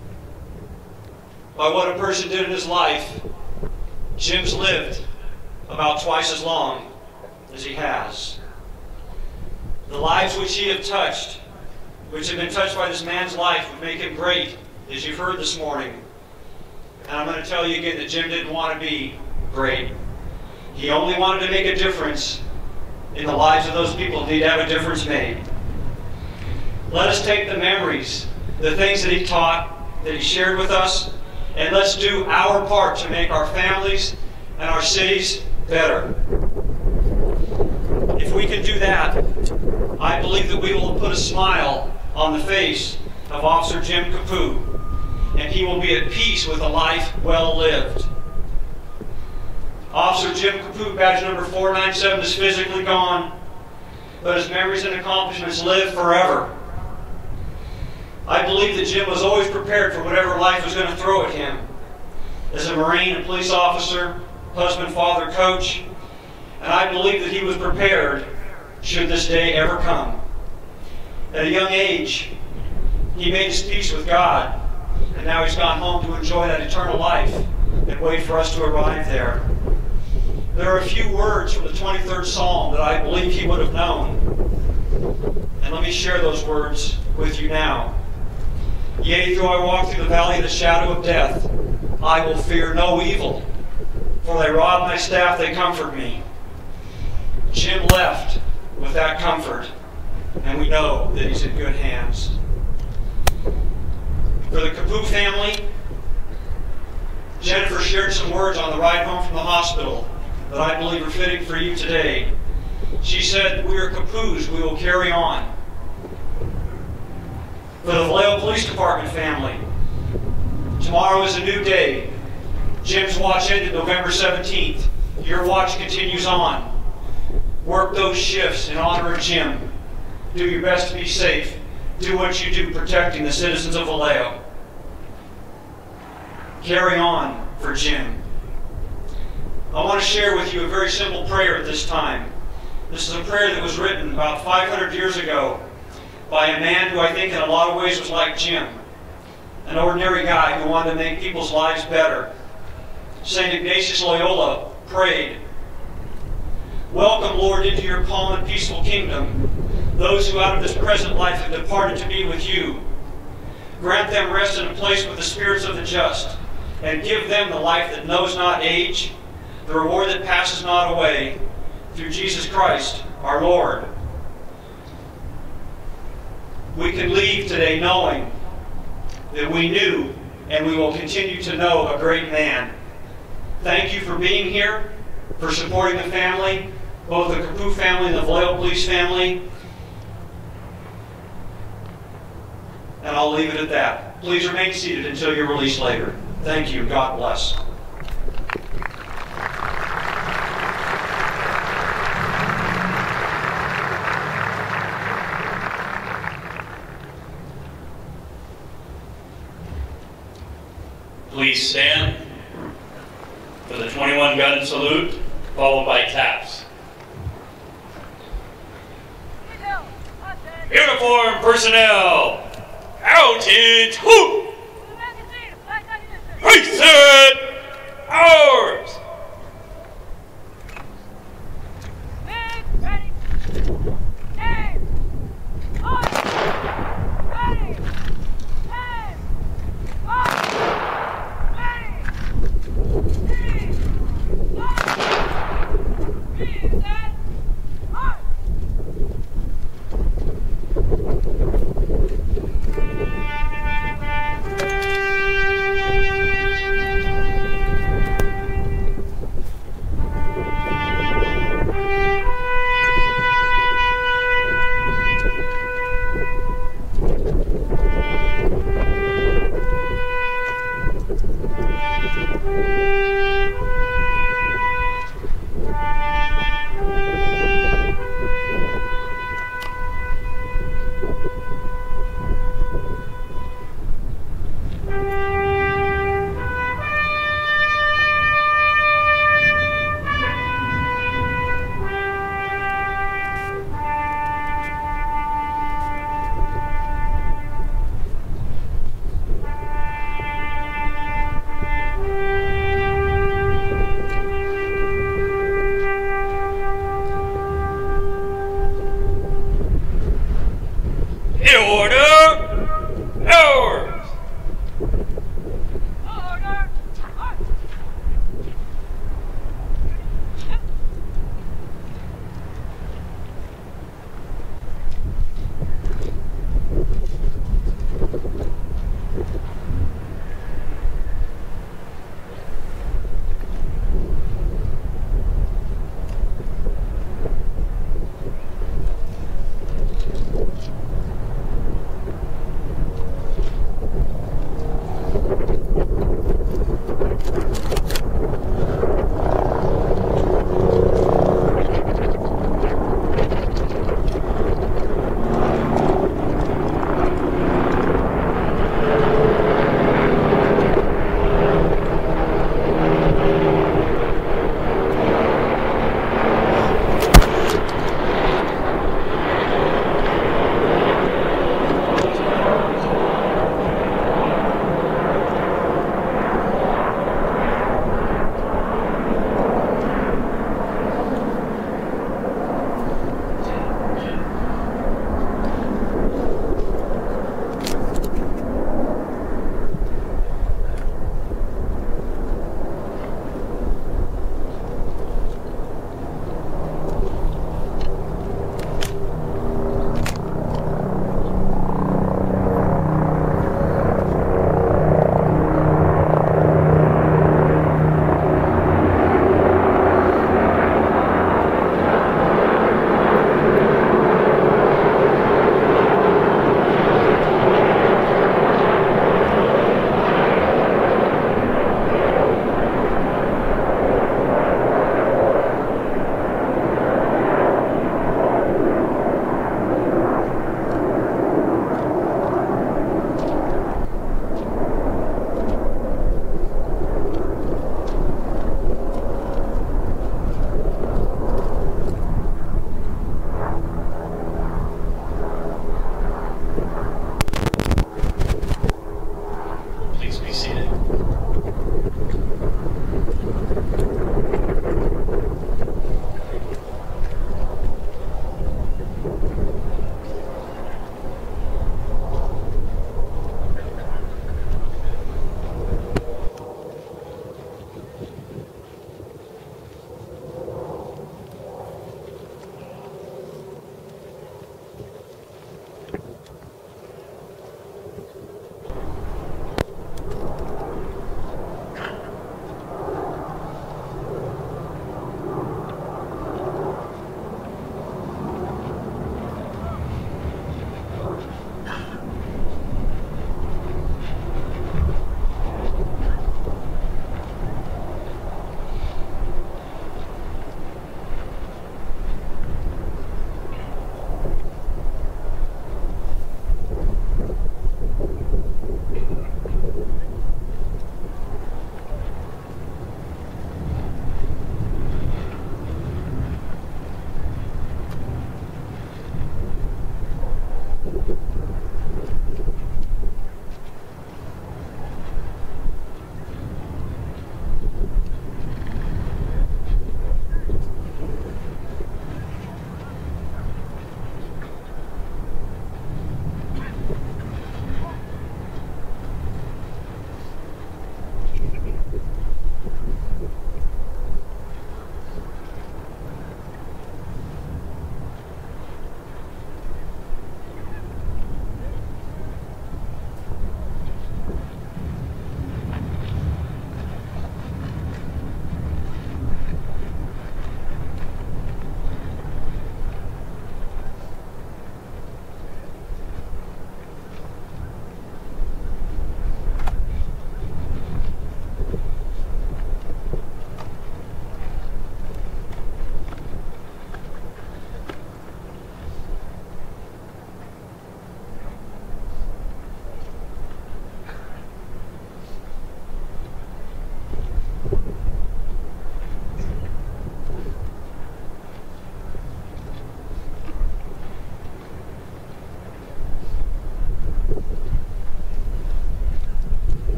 by what a person did in his life, Jim's lived about twice as long as he has. The lives which he have touched, which have been touched by this man's life, would make him great, as you've heard this morning. And I'm going to tell you again that Jim didn't want to be great. He only wanted to make a difference in the lives of those people who need to have a difference made. Let us take the memories, the things that he taught, that he shared with us, and let's do our part to make our families and our cities better. If we can do that, I believe that we will put a smile on the face of Officer Jim Capu, and he will be at peace with a life well lived. Officer Jim Capu, badge number four nine seven, is physically gone, but his memories and accomplishments live forever. I believe that Jim was always prepared for whatever life was going to throw at him. As a Marine and police officer, husband, father, coach, and I believe that he was prepared should this day ever come. At a young age, he made his peace with God, and now he's gone home to enjoy that eternal life and wait for us to arrive there. There are a few words from the twenty-third Psalm that I believe he would have known, and let me share those words with you now. Yea, though I walk through the valley of the shadow of death, I will fear no evil, for thy rod and thy staff, they comfort me. Jim left with that comfort, and we know that he's in good hands. For the Capu family, Jennifer shared some words on the ride home from the hospital that I believe are fitting for you today. She said, "We are Capus, we will carry on." For the Vallejo Police Department family, tomorrow is a new day. Jim's watch ended November seventeenth. Your watch continues on. Work those shifts in honor of Jim. Do your best to be safe. Do what you do protecting the citizens of Vallejo. carry on for Jim. I want to share with you a very simple prayer at this time. This is a prayer that was written about five hundred years ago by a man who I think in a lot of ways was like Jim, an ordinary guy who wanted to make people's lives better. Saint Ignatius Loyola prayed, "Welcome, Lord, into your calm and peaceful kingdom those who out of this present life have departed to be with you. Grant them rest in a place with the spirits of the just, and give them the life that knows not age, the reward that passes not away, through Jesus Christ our Lord." We can leave today knowing that we knew and we will continue to know a great man. Thank you for being here, for supporting the family, both the Capu family and the Vallejo Police family. And I'll leave it at that. Please remain seated until you're released later. Thank you. God bless. Please stand for the twenty-one gun salute, followed by taps. Uniform personnel, out in two. Right set, ours.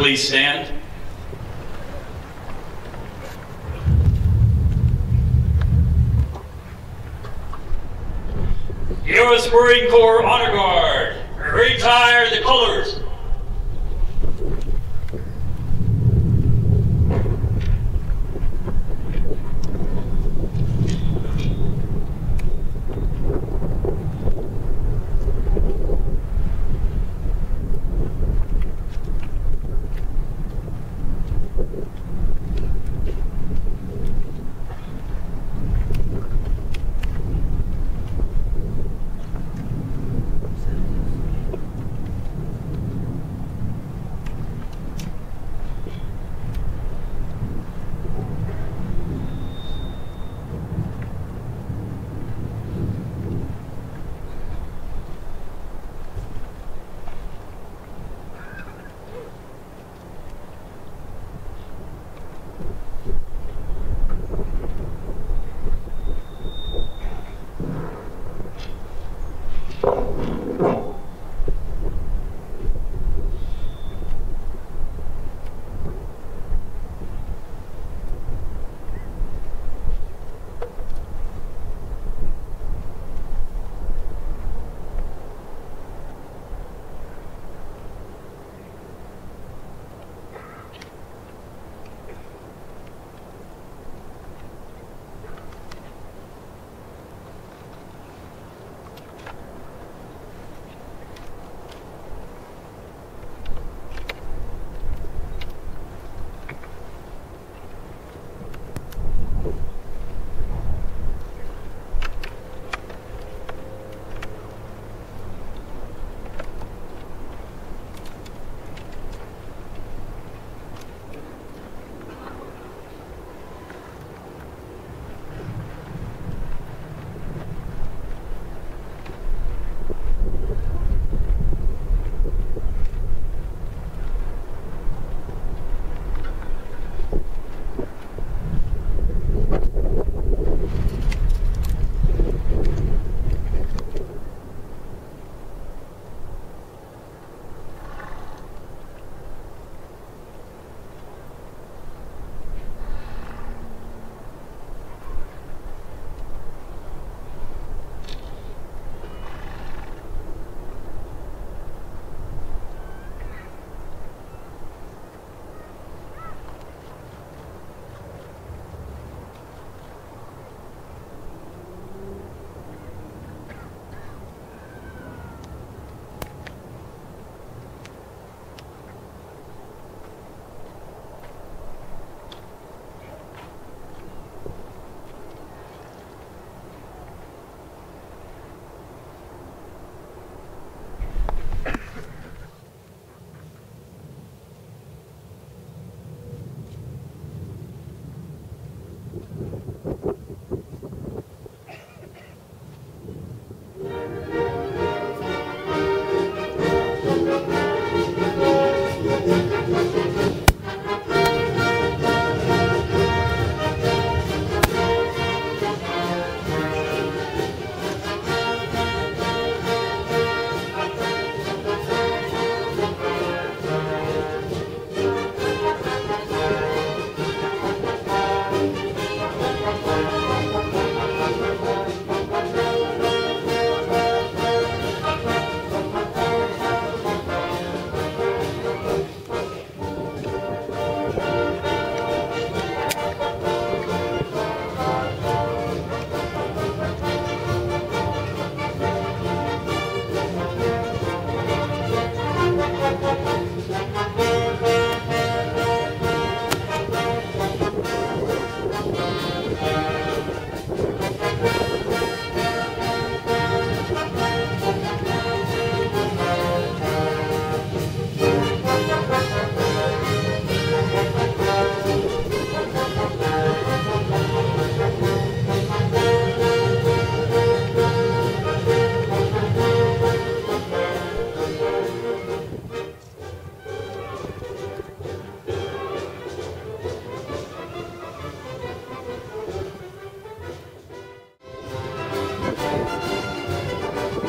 please stand. U S Marine Corps Honor Guard, retire the colors.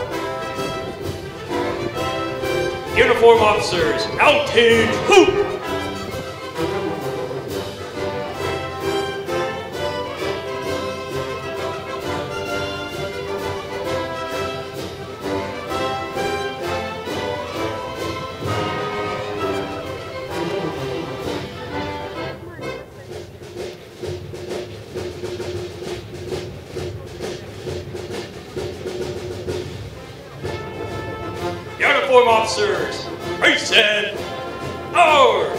Uniform officers, outage, hoop! Uniform officers, race and hour!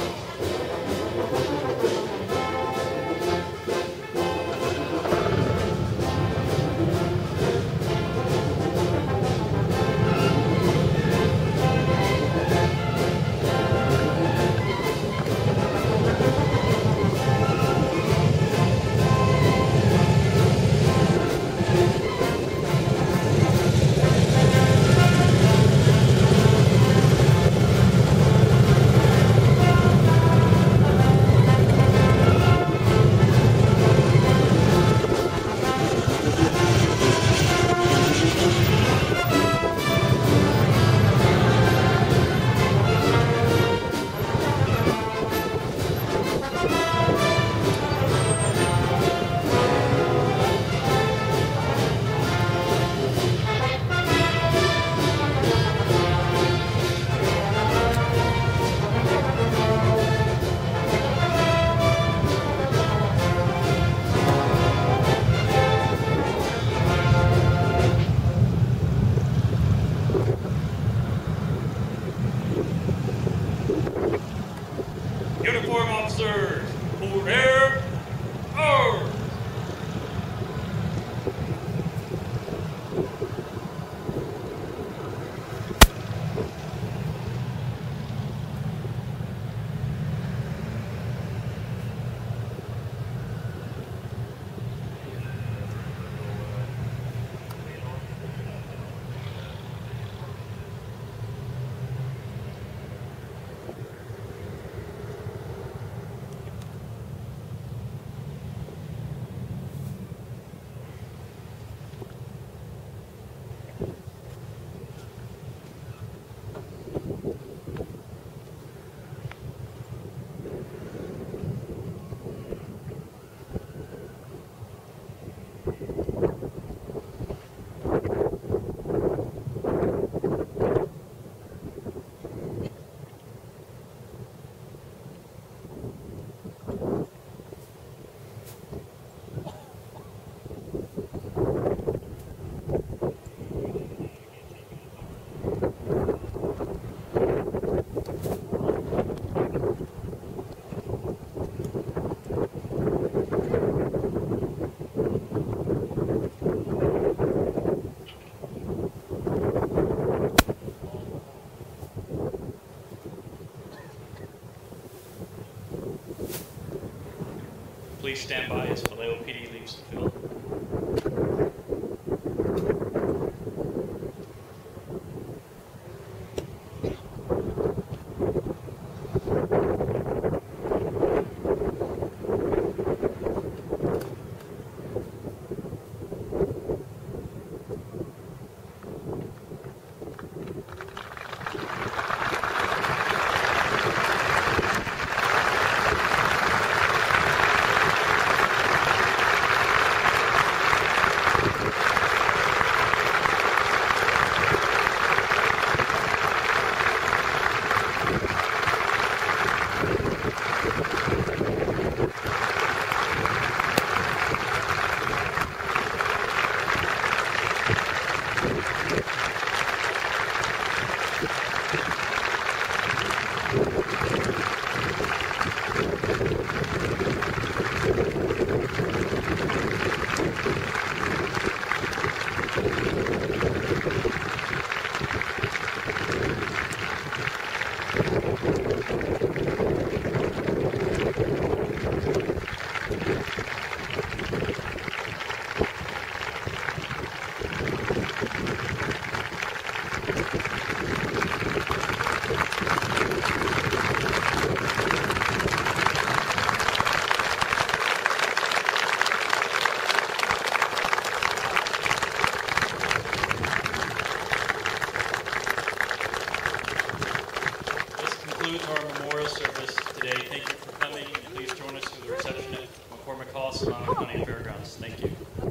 Uniform officers, for air, hour! Please stand by as Vallejo P D leaves the field. Our memorial service today. Thank you for coming, and please join us for the reception at McCormick Hall, Solano County Fairgrounds. Thank you.